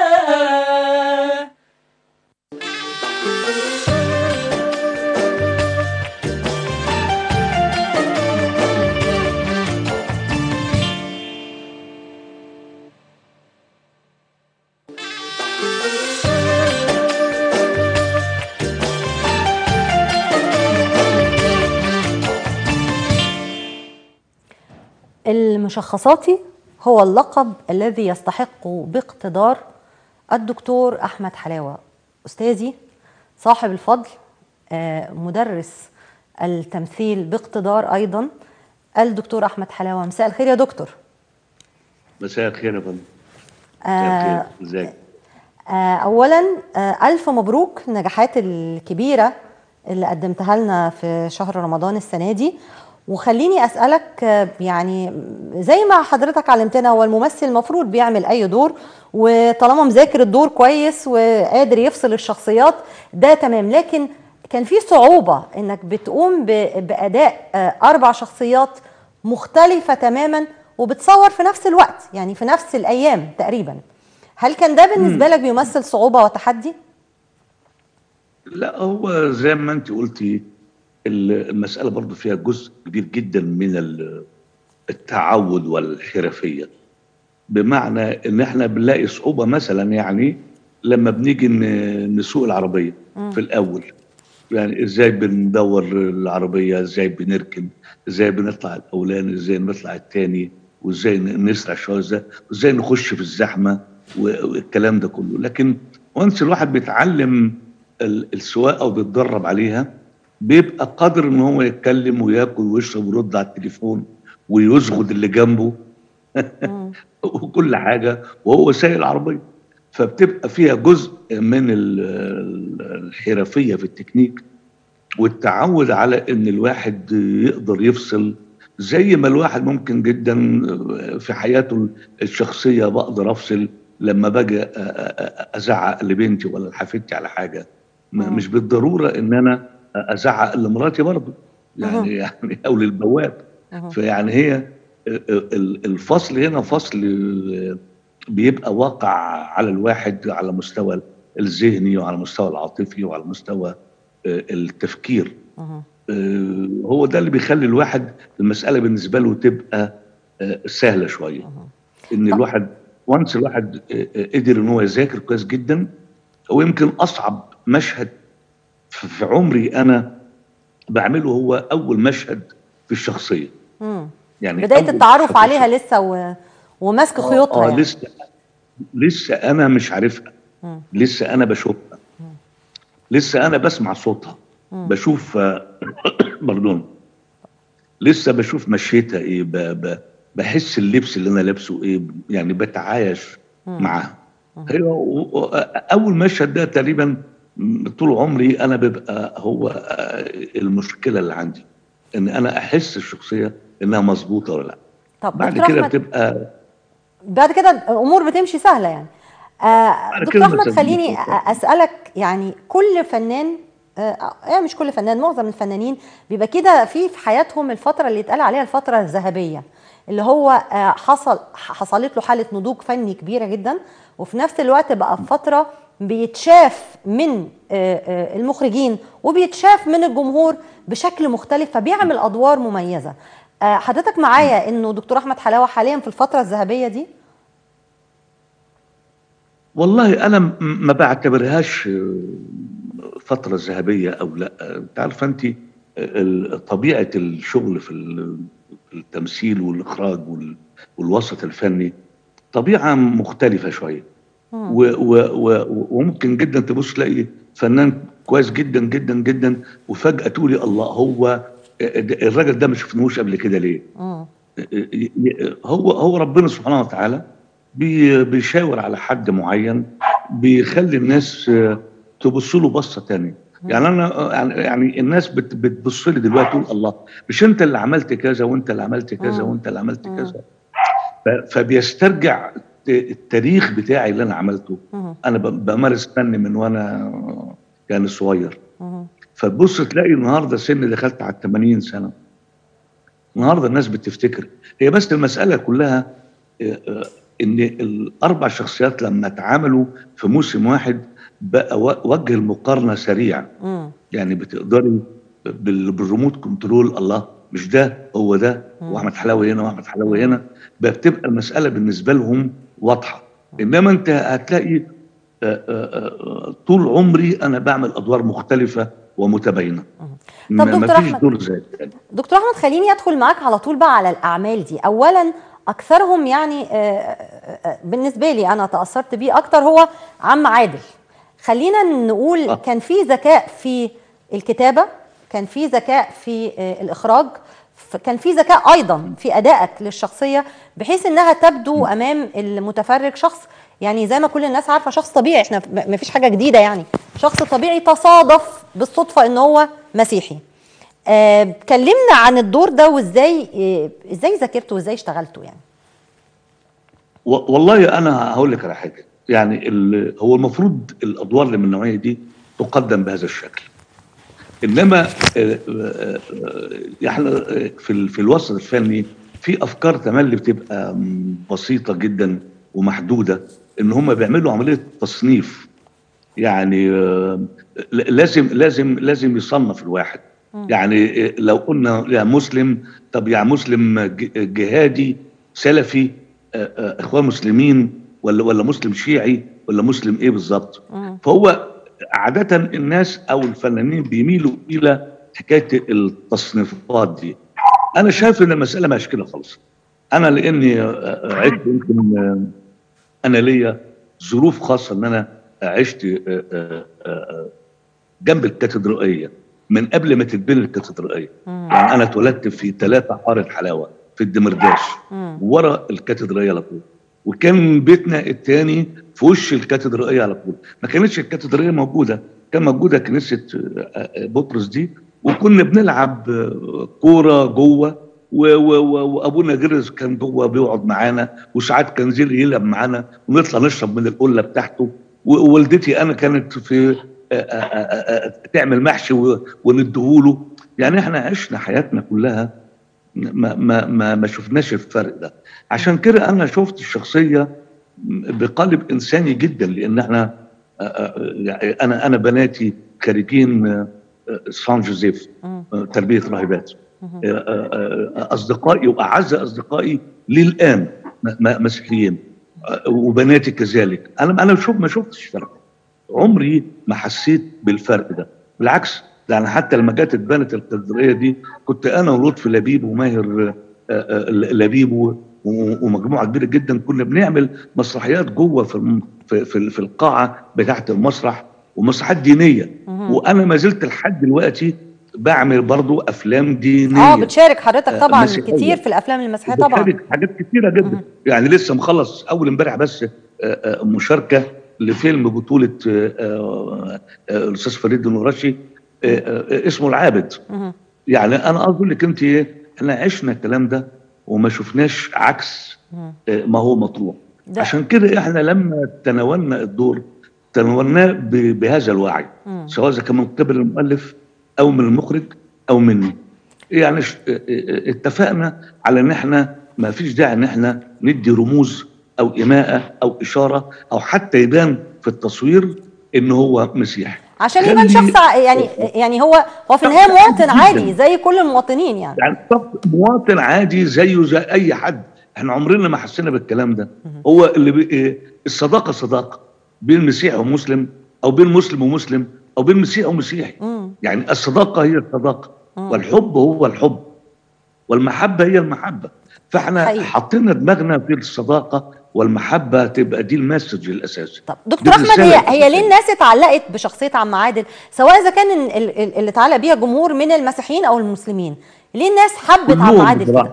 المشخصاتي هو اللقب الذي يستحق باقتدار الدكتور أحمد حلاوة، أستاذي صاحب الفضل، مدرس التمثيل باقتدار أيضا الدكتور أحمد حلاوة. مساء الخير يا دكتور. مساء الخير يا فندم. مساء الخير، ازيك؟ أولا ألف مبروك النجاحات الكبيرة اللي قدمتها لنا في شهر رمضان السنة دي. وخليني أسألك، يعني زي ما حضرتك علمتنا، هو الممثل المفروض بيعمل أي دور، وطالما مذاكر الدور كويس وقادر يفصل الشخصيات ده تمام، لكن كان في صعوبة إنك بتقوم بأداء أربع شخصيات مختلفة تماما وبتصور في نفس الوقت، يعني في نفس الأيام تقريبا. هل كان ده بالنسبة لك بيمثل صعوبة وتحدي؟ لا، هو زي ما أنت قلتي المسألة برضو فيها جزء كبير جدا من التعود والحرفية، بمعنى ان احنا بنلاقي صعوبة مثلا يعني لما بنيجي نسوق العربية في الاول، يعني ازاي بندور العربيه، ازاي بنركن، ازاي بنطلع الاولاني، ازاي نطلع الثاني، وازاي نسرع شويه، ازاي وازاي نخش في الزحمه والكلام ده كله. لكن وانس الواحد بيتعلم السواقه او بيتدرب عليها بيبقى قادر ان هو يتكلم وياكل ويشرب ويرد على التليفون ويزغد اللي جنبه وكل حاجه وهو سايق العربيه. فبتبقى فيها جزء من الحرفيه في التكنيك والتعود على ان الواحد يقدر يفصل، زي ما الواحد ممكن جدا في حياته الشخصيه بقدر افصل لما باجي ازعق لبنتي ولا لحفيدتي على حاجه. مش بالضروره ان انا ازعق لمراتي برضه يعني يعني او للبواب. فيعني هي الفصل هنا فصل بيبقى واقع على الواحد على مستوى الذهني وعلى المستوى العاطفي وعلى مستوى التفكير. هو ده اللي بيخلي الواحد المسألة بالنسبة له تبقى سهلة شوية. ان الواحد وانس الواحد قدر ان هو يذاكر كويس جدا. ويمكن اصعب مشهد في عمري انا بعمله هو اول مشهد في الشخصية. يعني بداية التعرف عليها لسه و... وماسك خيوطها. آه يعني لسه لسه انا مش عارفها، لسه انا بشوفها، لسه انا بسمع صوتها، بشوف بردون، لسه بشوف مشيتها ايه، ب... ب... بحس اللبس اللي انا لابسه ايه، يعني بتعايش معاها. هي اول مشهد ده تقريبا طول عمري انا بيبقى هو المشكله اللي عندي، ان انا احس الشخصيه انها مظبوطه ولا لا. طب بعد كده بتبقى بعد كده الامور بتمشي سهله يعني. آه دكتور احمد خليني اسالك، يعني كل فنان آه يعني مش كل فنان، معظم الفنانين بيبقى كده في في حياتهم الفتره اللي يتقال عليها الفتره الذهبيه، اللي هو آه حصل حصلت له حاله نضوج فني كبيره جدا، وفي نفس الوقت بقى في فتره بيتشاف من آه آه المخرجين وبيتشاف من الجمهور بشكل مختلف، فبيعمل ادوار مميزه. آه حضرتك معايا انه دكتور احمد حلاوه حاليا في الفتره الذهبيه دي؟ والله انا ما بعتبرهاش فتره ذهبيه او لا. انت عارفه انت طبيعه الشغل في التمثيل والاخراج والوسط الفني طبيعه مختلفه شويه، وممكن جدا تبص تلاقي فنان كويس جدا جدا جدا وفجاه تقولي الله، هو الراجل ده ما شفناهوش قبل كده ليه؟ هو هو ربنا سبحانه وتعالى بيشاور على حد معين بيخلي الناس تبص له بصه ثانيه. يعني انا يعني الناس بتبص لي دلوقتي تقول الله، مش انت اللي عملت كذا وانت اللي عملت كذا وانت اللي عملت كذا، فبيسترجع التاريخ بتاعي اللي انا عملته. انا بمارس فن من وانا يعني صغير، فتبص تلاقي النهارده سن دخلت على ثمانين سنه. النهارده الناس بتفتكر، هي بس المساله كلها ان الاربع شخصيات لما اتعاملوا في موسم واحد بقى وجه المقارنه سريع. مم. يعني بتقدري بالريموت كنترول الله مش ده هو ده، واحمد حلاوه هنا واحمد حلاوه هنا، بقى بتبقى المساله بالنسبه لهم واضحه. انما انت هتلاقي آآ آآ طول عمري انا بعمل ادوار مختلفه ومتباينه. طب دكتور احمد دور زي يعني. دكتور احمد خليني ادخل معاك على طول بقى على الاعمال دي. اولا اكثرهم يعني بالنسبه لي انا تاثرت بيه اكتر هو عم عادل. خلينا نقول أه. كان في ذكاء في الكتابه، كان في ذكاء في الاخراج، كان في ذكاء ايضا في ادائك للشخصيه بحيث انها تبدو امام المتفرج شخص يعني زي ما كل الناس عارفه شخص طبيعي، احنا ما فيش حاجه جديده يعني، شخص طبيعي تصادف بالصدفه ان هو مسيحي. آه كلمنا عن الدور ده وازاي آه ازاي ذاكرته وازاي اشتغلته يعني. والله انا هقول لك على حاجه، يعني هو المفروض الادوار اللي من النوعيه دي تقدم بهذا الشكل، انما احنا في في الوسط الفني في افكار تملي بتبقى بسيطه جدا ومحدوده، ان هم بيعملوا عمليه تصنيف. يعني لازم لازم لازم يصنف الواحد. يعني لو قلنا يا مسلم، طب يا مسلم جهادي سلفي اخوان مسلمين ولا ولا مسلم شيعي ولا مسلم ايه بالظبط؟ فهو عاده الناس او الفنانين بيميلوا الى حكايه التصنيفات دي. انا شايف ان المساله مش كده خالص. انا لاني عشت يمكن انا ليا ظروف خاصه ان انا عشت جنب الكاتدرائيه من قبل ما تتبني الكاتدرائيه. يعني انا اتولدت في ثلاثة حاره حلاوه في الدمرداش ورا الكاتدرائيه على طول، وكان بيتنا الثاني في وش الكاتدرائيه على طول. ما كانتش الكاتدرائيه موجوده، كان موجوده كنيسه بطرس دي، وكنا بنلعب كوره جوه، وابونا جرز كان جوه بيقعد معانا، وساعات كان زيل يلعب معانا ونطلع نشرب من القله بتاعته. ووالدتي انا كانت في تعمل محشي ونديهوله. يعني احنا عشنا حياتنا كلها ما ما ما, ما شفناش الفرق ده. عشان كده انا شفت الشخصيه بقالب انساني جدا، لان احنا انا انا بناتي خريجين سان جوزيف تربيه راهبات. اصدقائي واعز اصدقائي للان مسيحيين، وبناتي كذلك. انا انا شوف ما شفتش فرق، عمري ما حسيت بالفرق ده. بالعكس، ده انا حتى لما جت اتبنت الكاتدرائيه دي كنت انا ولطفي لبيب وماهر لبيب ومجموعه كبيره جدا كنا بنعمل مسرحيات جوه في في في القاعه بتاعه المسرح، ومسرحيات دينيه. وانا ما زلت لحد دلوقتي بعمل برضو افلام دينيه. اه بتشارك حضرتك طبعا مسيحية. كتير في الافلام المسيحيه طبعا. بتشارك حاجات كتيره جدا. مم. يعني لسه مخلص اول امبارح بس مشاركه لفيلم بطوله الاستاذ فريد النورشي اسمه العابد. مم. يعني انا اقول لك انت ايه، احنا عشنا الكلام ده وما شفناش عكس ما هو مطروح. عشان كده احنا لما تناولنا الدور تناولناه بهذا الوعي، مم. سواء اذا كان من قبل المؤلف او من المخرج او مني. يعني اتفقنا على ان احنا ما فيش داعي ان احنا ندي رموز او ايماءه او اشاره او حتى يبان في التصوير ان هو مسيحي، عشان يبان شخص يعني يعني هو هو في النهايه مواطن عادي زي كل المواطنين. يعني يعني مواطن عادي زيه زي اي حد. احنا عمرنا ما حسينا بالكلام ده. هو اللي بي الصداقه صداقه بين مسيحي ومسلم، او بين مسلم ومسلم، او بين مسيحي ومسيحي. مم. يعني الصداقه هي الصداقه، مم. والحب هو الحب، والمحبه هي المحبه. فاحنا حقيقي. حطينا دماغنا في الصداقه والمحبه تبقى دي المسج الاساسي. طب دكتور احمد، هي هي ليه الناس اتعلقت بشخصيه عم عادل، سواء اذا كان اللي اتعلق بيها جمهور من المسيحيين او المسلمين؟ ليه الناس حبت عم عادل كده؟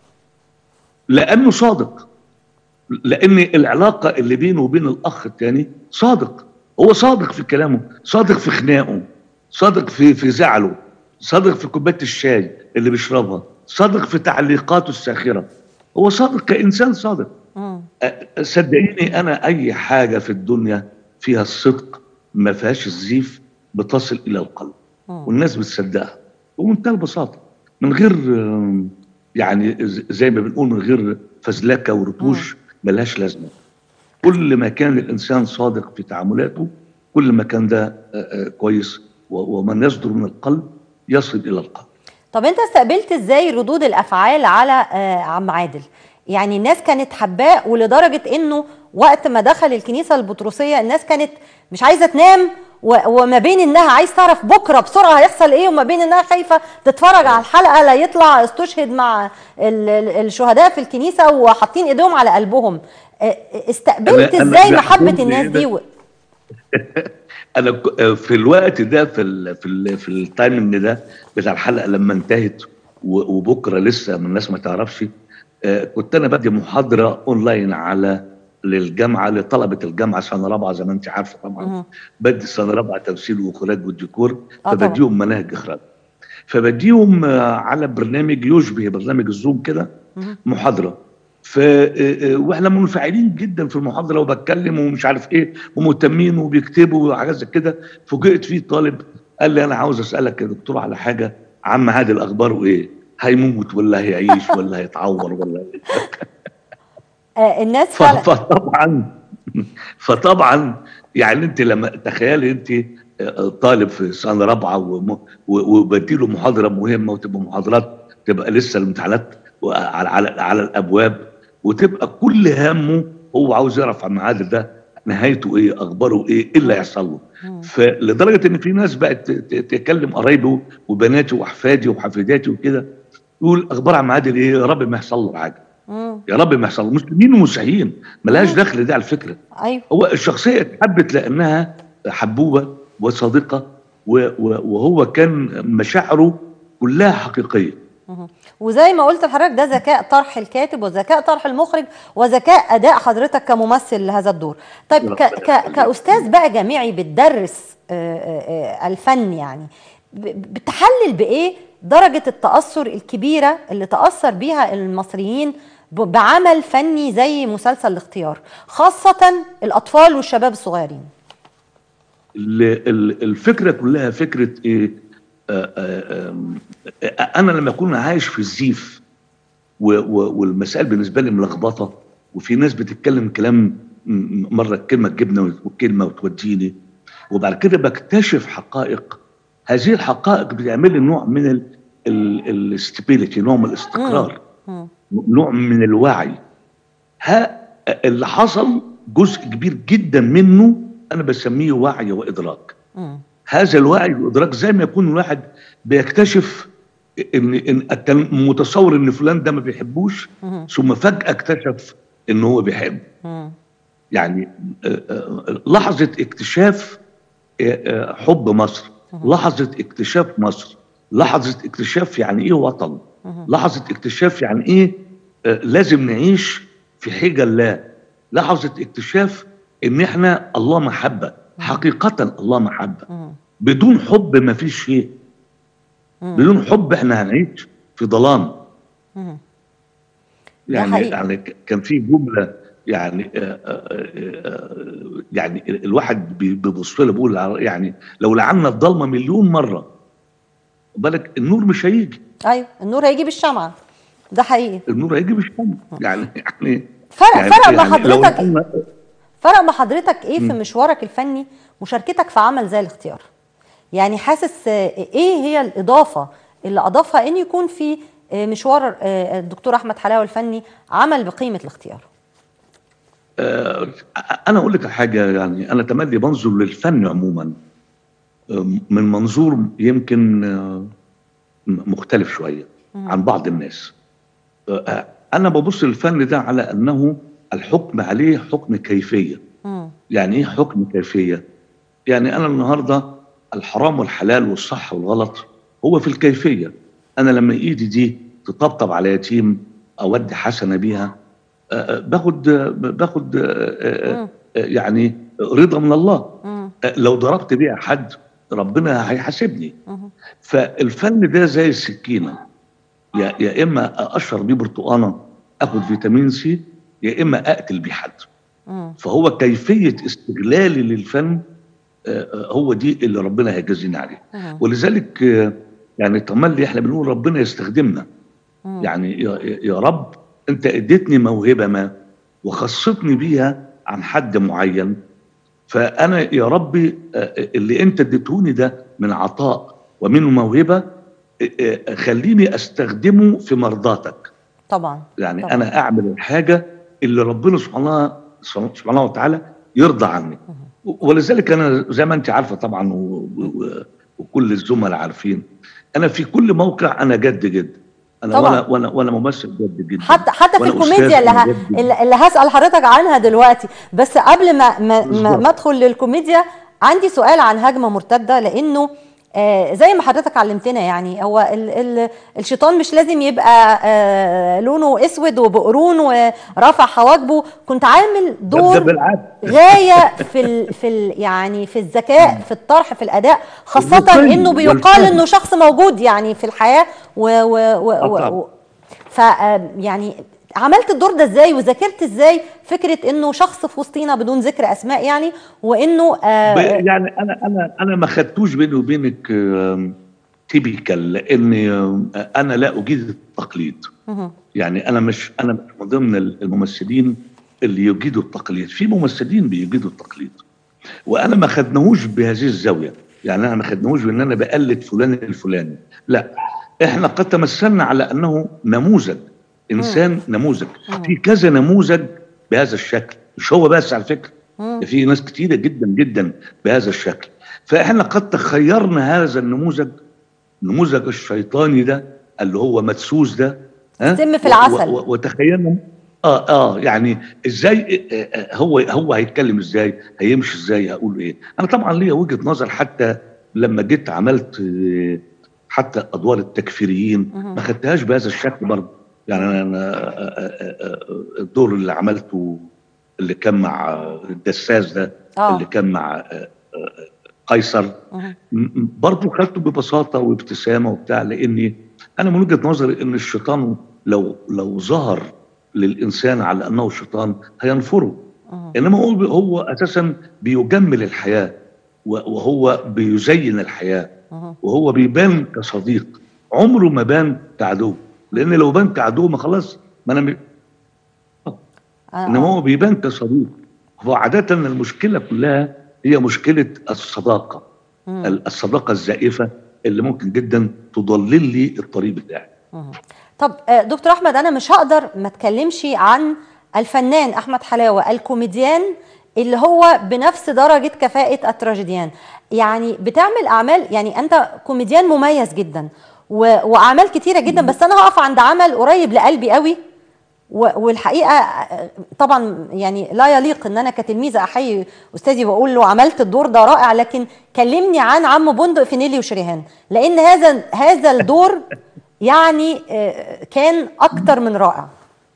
لانه صادق، لان العلاقه اللي بينه وبين الاخ الثاني صادق. هو صادق في كلامه، صادق في خناقه، صادق في في زعله، صادق في كوبايه الشاي اللي بيشربها، صادق في تعليقاته الساخره. هو صادق كانسان صادق. مم. صدقيني انا اي حاجه في الدنيا فيها الصدق ما فيهاش الزيف بتصل الى القلب. مم. والناس بتصدقها بمنتهى البساطه، من غير يعني زي ما بنقول من غير فزلكه ورتوش ملهاش لازمه. كل ما كان الانسان صادق في تعاملاته كل ما كان ده كويس، ومن يصدر من القلب يصل الى القلب. طب انت استقبلت ازاي ردود الافعال على عم عادل؟ يعني الناس كانت حباه، ولدرجه انه وقت ما دخل الكنيسه البطرسيه الناس كانت مش عايزه تنام، وما بين انها عايز تعرف بكره بسرعه هيحصل ايه، وما بين انها خايفه تتفرج على الحلقه لا يطلع استشهد مع الشهداء في الكنيسه وحاطين ايديهم على قلبهم. استقبلت أنا ازاي أنا محبه الناس دي؟ و... انا في الوقت ده في ال في ال في التايمنج ده بتاع الحلقه لما انتهت وبكره لسه من الناس ما تعرفش، كنت انا بدي محاضره اونلاين على للجامعه لطلبه الجامعه سنه رابعه زي ما انت عارفه طبعا. بدي سنه رابعه تمثيل واخراج والديكور، فبديهم مناهج اخراج، فبديهم على برنامج يشبه برنامج الزوم كده محاضره. ف واحنا منفعلين جدا في المحاضره وبتكلم ومش عارف ايه ومهتمين وبيكتبوا وحاجات زي كده. فوجئت فيه طالب قال لي انا عاوز اسالك يا دكتور على حاجه، عم عادل اخباره ايه؟ هيموت ولا هيعيش ولا هيتعور ولا ايه؟ الناس فعلا فطبعا فطبعا يعني انت لما تخيلي انت طالب في سنه رابعه وبديله محاضره مهمه، وتبقى محاضرات تبقى لسه الامتحانات على على على الابواب، وتبقى كل همه هو عاوز يعرف عن عادل ده نهايته ايه، اخباره ايه، ايه اللي هيحصل له. فلدرجه ان في ناس بقت تكلم قرايبه وبناتي واحفادي وحفيداتي وكده، يقول اخبار عم عادل ايه؟ يا رب ما يحصل له حاجه. يا رب ما يحصل له. مسلمين ومسيحيين ملهاش دخل دي على فكره. ايوه هو الشخصيه اتحبت لانها حبوبه وصادقه، وهو كان مشاعره كلها حقيقيه. وزي ما قلت لحضرتك ده ذكاء طرح الكاتب وذكاء طرح المخرج وذكاء اداء حضرتك كممثل لهذا الدور. طيب ك ك كاستاذ بقى جامعي بتدرس الفن، يعني بتحلل بايه درجه التاثر الكبيره اللي تاثر بيها المصريين بعمل فني زي مسلسل الاختيار، خاصه الاطفال والشباب الصغيرين؟ الفكره كلها فكره ايه؟ آآ آآ انا لما اكون عايش في الزيف والمسائل بالنسبه لي ملخبطه، وفي ناس بتتكلم كلام مره كلمه تجيبنا وكلمه وتوديني، وبعد كده بكتشف حقائق. هذه الحقائق بتعمل لي نوع من الاستابيليتي، نوع من الاستقرار، نوع من الوعي. ها اللي حصل جزء كبير جدا منه انا بسميه وعي وادراك. هذا الوعي والادراك زي ما يكون الواحد بيكتشف ان ان كان متصور ان فلان ده ما بيحبوش، ثم فجاه اكتشف ان هو بيحبه. يعني لحظه اكتشاف حب مصر، لحظه اكتشاف مصر، لحظه اكتشاف يعني ايه وطن، لحظه اكتشاف يعني ايه لازم نعيش في حجه الله، لحظه اكتشاف ان احنا الله محبه، حقيقه الله محبه. بدون حب ما فيش شيء. بدون حب احنا هنعيش في ظلام. يعني يعني كان في جمله يعني آآ آآ يعني الواحد بيبص له بيقول يعني لو لعنا الضلمه مليون مره بالك النور مش هيجي. ايوه النور هيجي بالشمعه، ده حقيقي. النور هيجي بالشمعه. يعني يعني فرق يعني فرق مع يعني حضرتك فرق مع حضرتك ايه في مشوارك الفني مشاركتك في عمل زي الاختيار؟ يعني حاسس ايه هي الاضافه اللي اضافها ان يكون في مشوار الدكتور احمد حلاوه الفني عمل بقيمه الاختيار؟ انا اقول لك حاجه، يعني انا تملي بنظر للفن عموما من منظور يمكن مختلف شويه عن بعض الناس. انا ببص للفن ده على انه الحكم عليه حكم كيفيه. يعني ايه حكم كيفيه؟ يعني انا النهارده الحرام والحلال والصح والغلط هو في الكيفيه. انا لما ايدي دي تطبطب على يتيم اودي حسنه بيها، باخد باخد يعني رضا من الله. لو ضربت بيها حد ربنا هيحاسبني. فالفن ده زي السكينه، يا يا اما اقشر بيه برتقانه اخد فيتامين سي، يا اما اقتل بيه حد. فهو كيفيه استغلالي للفن هو دي اللي ربنا هيجازينا عليه. ولذلك يعني تملي احنا بنقول ربنا يستخدمنا. يعني يا, يا رب انت اديتني موهبه ما وخصتني بيها عن حد معين، فانا يا ربي اللي انت اديتهوني ده من عطاء ومنه موهبه خليني استخدمه في مرضاتك. طبعا يعني طبعا. انا اعمل الحاجه اللي ربنا سبحانه سبحانه وتعالى يرضى عني. ولذلك انا زي ما انت عارفه طبعا وكل الزملاء عارفين، انا في كل موقع انا جد جد. انا طبعا. وانا وانا وانا ممثل جد جدا. حتى حتى في الكوميديا اللي, ه... اللي هسال حضرتك عنها دلوقتي، بس قبل ما ما, ما, ما ادخل للكوميديا عندي سؤال عن هجمه مرتده، لانه آه زي ما حضرتك علمتنا يعني هو ال ال الشيطان مش لازم يبقى آه لونه اسود وبقرون ورافع حواجبه. كنت عامل دور غايه في ال في ال يعني في الذكاء في الطرح في الاداء، خاصه انه بيقال انه شخص موجود يعني في الحياه و و و, و ف يعني عملت الدور ده ازاي وذاكرت ازاي فكره انه شخص في وسطينا بدون ذكر اسماء يعني، وانه آه يعني انا انا انا ما خدتوش بيني وبينك آه تيبيكال، لاني آه انا لا اجيد التقليد. يعني انا مش انا مش من ضمن الممثلين اللي يجيدوا التقليد. في ممثلين بيجيدوا التقليد وانا ما خدناهوش بهذه الزاويه. يعني انا ما خدناهوش بان انا بقلد فلان الفلاني، لا احنا قد تمثلنا على انه نموذج انسان. مم. نموذج. مم. في كذا نموذج بهذا الشكل، مش هو بس على فكره. في ناس كتيره جدا جدا بهذا الشكل. فاحنا قد تخيرنا هذا النموذج، النموذج الشيطاني ده اللي هو مدسوس ده، ها، سم في العسل، وتخيلنا اه اه يعني ازاي آه هو هو هيتكلم ازاي، هيمشي ازاي، هقول ايه. انا طبعا ليا وجهه نظر، حتى لما جيت عملت آه حتى ادوار التكفيريين ما خدتهاش بهذا الشكل برضه. يعني انا الدور اللي عملته اللي كان مع الدساس ده آه. اللي كان مع قيصر برضه خدته ببساطه وابتسامه وبتاع، لاني انا من وجهه نظري ان الشيطان لو لو ظهر للانسان على انه شيطان هينفره. أه. انما هو هو اساسا بيجمل الحياه، وهو بيزين الحياه، أه. وهو بيبان كصديق، عمره ما بان كعدو، لان لو بان كعدو ما خلاص ما انا م... أه. انما هو بيبان كصديق. هو عاده المشكله كلها هي مشكله الصداقه، أه. الصداقه الزائفه اللي ممكن جدا تضلل لي الطريق بتاعي. أه. طب دكتور احمد، انا مش هقدر ما اتكلمش عن الفنان احمد حلاوه الكوميديان اللي هو بنفس درجه كفاءه التراجيديان. يعني بتعمل اعمال، يعني انت كوميديان مميز جدا واعمال كتيره جدا، بس انا هقف عند عمل قريب لقلبي قوي، والحقيقه طبعا يعني لا يليق ان انا كتلميذه احيي استاذي واقول له عملت الدور ده رائع، لكن كلمني عن عم بندق في نيلي وشريهان، لان هذا هذا الدور يعني كان اكتر من رائع.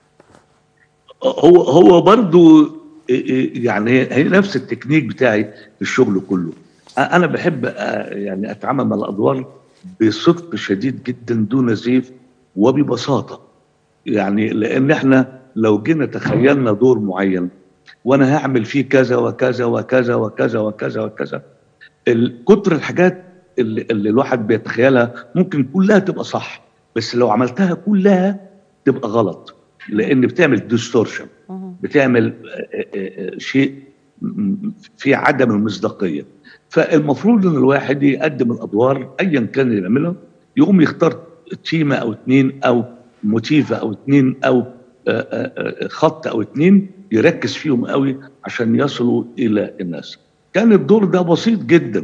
هو هو برضو يعني هي نفس التكنيك بتاعي في الشغل كله. انا بحب يعني اتعامل مع الادوار بصدق شديد جدا دون زيف وببساطه، يعني لان احنا لو جينا تخيلنا دور معين وانا هعمل فيه كذا وكذا وكذا وكذا وكذا وكذا، كتر الحاجات اللي, اللي الواحد بيتخيلها ممكن كلها تبقى صح، بس لو عملتها كلها تبقى غلط، لان بتعمل ديستورشن، بتعمل شيء في عدم المصداقيه. فالمفروض ان الواحد يقدم الادوار ايا كان اللي يعملها، يقوم يختار تيمه او اتنين او موتيفه او اتنين او خط او اتنين يركز فيهم قوي عشان يصلوا الى الناس. كان الدور ده بسيط جدا،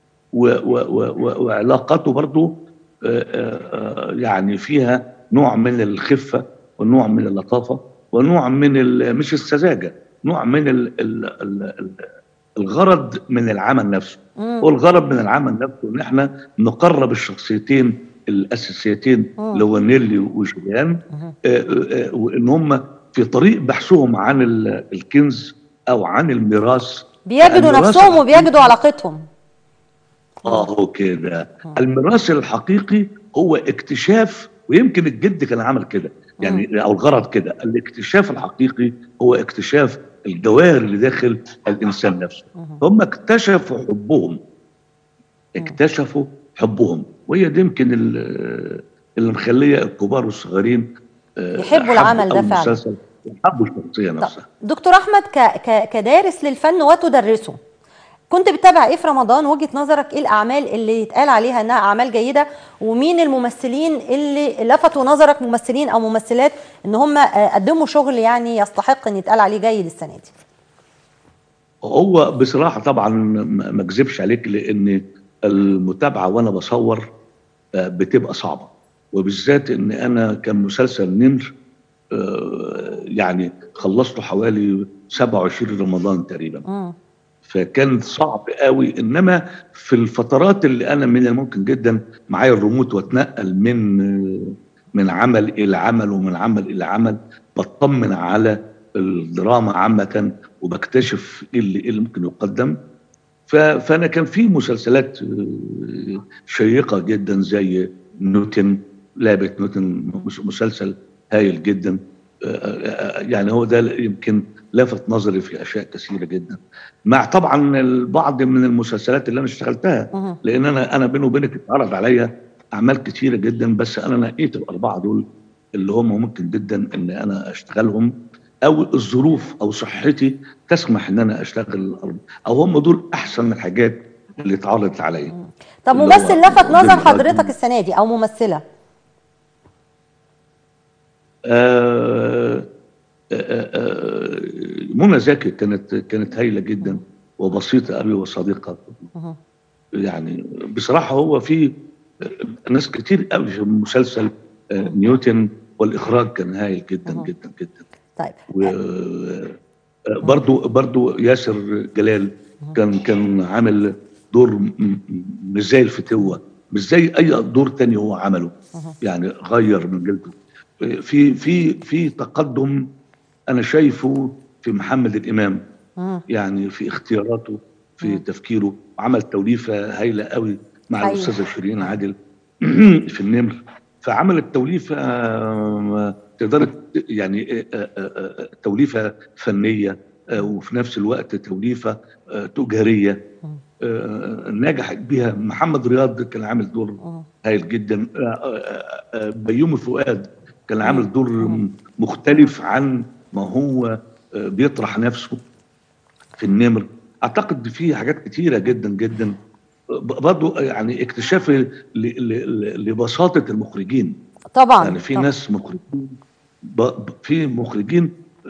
وعلاقاته برضو يعني فيها نوع من الخفه ونوع من اللطافه ونوع من مش السذاجه، نوع من ال ال ال الغرض من العمل نفسه. والغرض من العمل نفسه ان احنا نقرب الشخصيتين الاساسيتين اللي هو نيلي وجوليان، وان هم في طريق بحثهم عن الكنز او عن الميراث بيجدوا نفسهم وبيجدوا علاقتهم. اه كده. الميراث الحقيقي هو اكتشاف، ويمكن الجد كان عمل كده يعني، او الغرض كده، الاكتشاف الحقيقي هو اكتشاف الجواهر اللي داخل الانسان نفسه. هم اكتشفوا حبهم، اكتشفوا حبهم، وهي دي يمكن اللي مخليه الكبار والصغيرين يحبوا العمل ده فعلا، يحبوا الشخصيه نفسها. دكتور احمد، كدارس للفن وتدرسه، كنت بتتابع ايه في رمضان؟ وجهة نظرك ايه الاعمال اللي يتقال عليها انها اعمال جيده، ومين الممثلين اللي لفتوا نظرك، ممثلين او ممثلات ان هم قدموا شغل يعني يستحق ان يتقال عليه جيد السنه دي؟ هو بصراحه طبعا ما اكذبش عليك، لان المتابعه وانا بصور بتبقى صعبه، وبالذات ان انا كان مسلسل نمر يعني خلصته حوالي سبعة وعشرين رمضان تقريبا. م. فكان صعب قوي. انما في الفترات اللي انا من الممكن جدا معايا الريموت واتنقل من من عمل الى عمل ومن عمل الى عمل، بطمن على الدراما عامه وبكتشف ايه اللي, اللي ممكن يقدم. فانا كان في مسلسلات شيقه جدا زي نيوتن، لعبه نيوتن، مسلسل هايل جدا يعني، هو ده يمكن لفت نظري في اشياء كثيره جدا، مع طبعا البعض من المسلسلات اللي انا اشتغلتها، لان انا انا بيني وبينك اتعرض عليا اعمال كثيره جدا، بس انا نقيت الاربعه دول اللي هم ممكن جدا ان انا اشتغلهم، او الظروف او صحتي تسمح ان انا اشتغل، او هم دول احسن الحاجات اللي اتعرضت عليا. طب ممثل لفت نظر حضرتك السنه دي او ممثله؟ آه منى زكي كانت كانت هايله جدا وبسيطه قوي وصديقه. يعني بصراحه هو في ناس كتير قوي في مسلسل نيوتن، والاخراج كان هايل جدا جدا جدا. طيب برضو برضو ياسر جلال كان كان عامل دور مش زي الفتوه، مش زي اي دور تاني هو عمله، يعني غير من جلده. في في في تقدم انا شايفه في محمد الامام، يعني في اختياراته، في تفكيره. عمل توليفه هايله قوي مع أيوة. الاستاذه شيرين عادل في النمر. فعمل التوليفه تقدر يعني توليفه فنيه وفي نفس الوقت توليفه تجاريه نجحت بيها. محمد رياض كان عامل دور هايل جدا. بيومي فؤاد كان عامل دور مختلف عن ما هو بيطرح نفسه في النمر. اعتقد في حاجات كتيره جدا جدا برضه، يعني اكتشاف لبساطه المخرجين. طبعا يعني في طبعا. ناس مخرجين، في مخرجين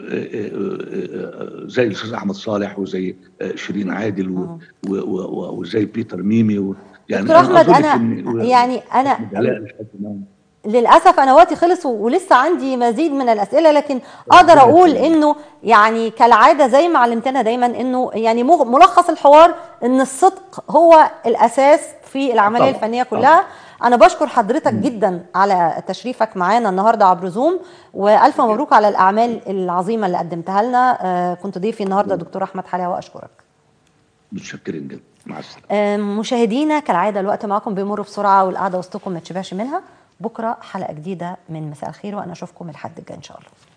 زي الاستاذ احمد صالح وزي شيرين عادل وزي بيتر ميمي. يعني دكتور احمد انا يعني انا للاسف انا وقتي خلص ولسه عندي مزيد من الاسئله، لكن اقدر اقول انه يعني كالعاده زي ما علمتنا دايما انه يعني ملخص الحوار ان الصدق هو الاساس في العمليه الفنيه كلها. انا بشكر حضرتك جدا على تشريفك معانا النهارده عبر زوم، والف مبروك على الاعمال العظيمه اللي قدمتها لنا. كنت ضيفي النهارده دكتور احمد حلاوه، اشكرك. متشكرين جدا. مع السلامه. مشاهدينا كالعاده الوقت معاكم بيمر بسرعه والقعده وسطكم ما تشبعش منها. بكره حلقه جديده من مساء الخير، وانا اشوفكم الحد الجاي ان شاء الله.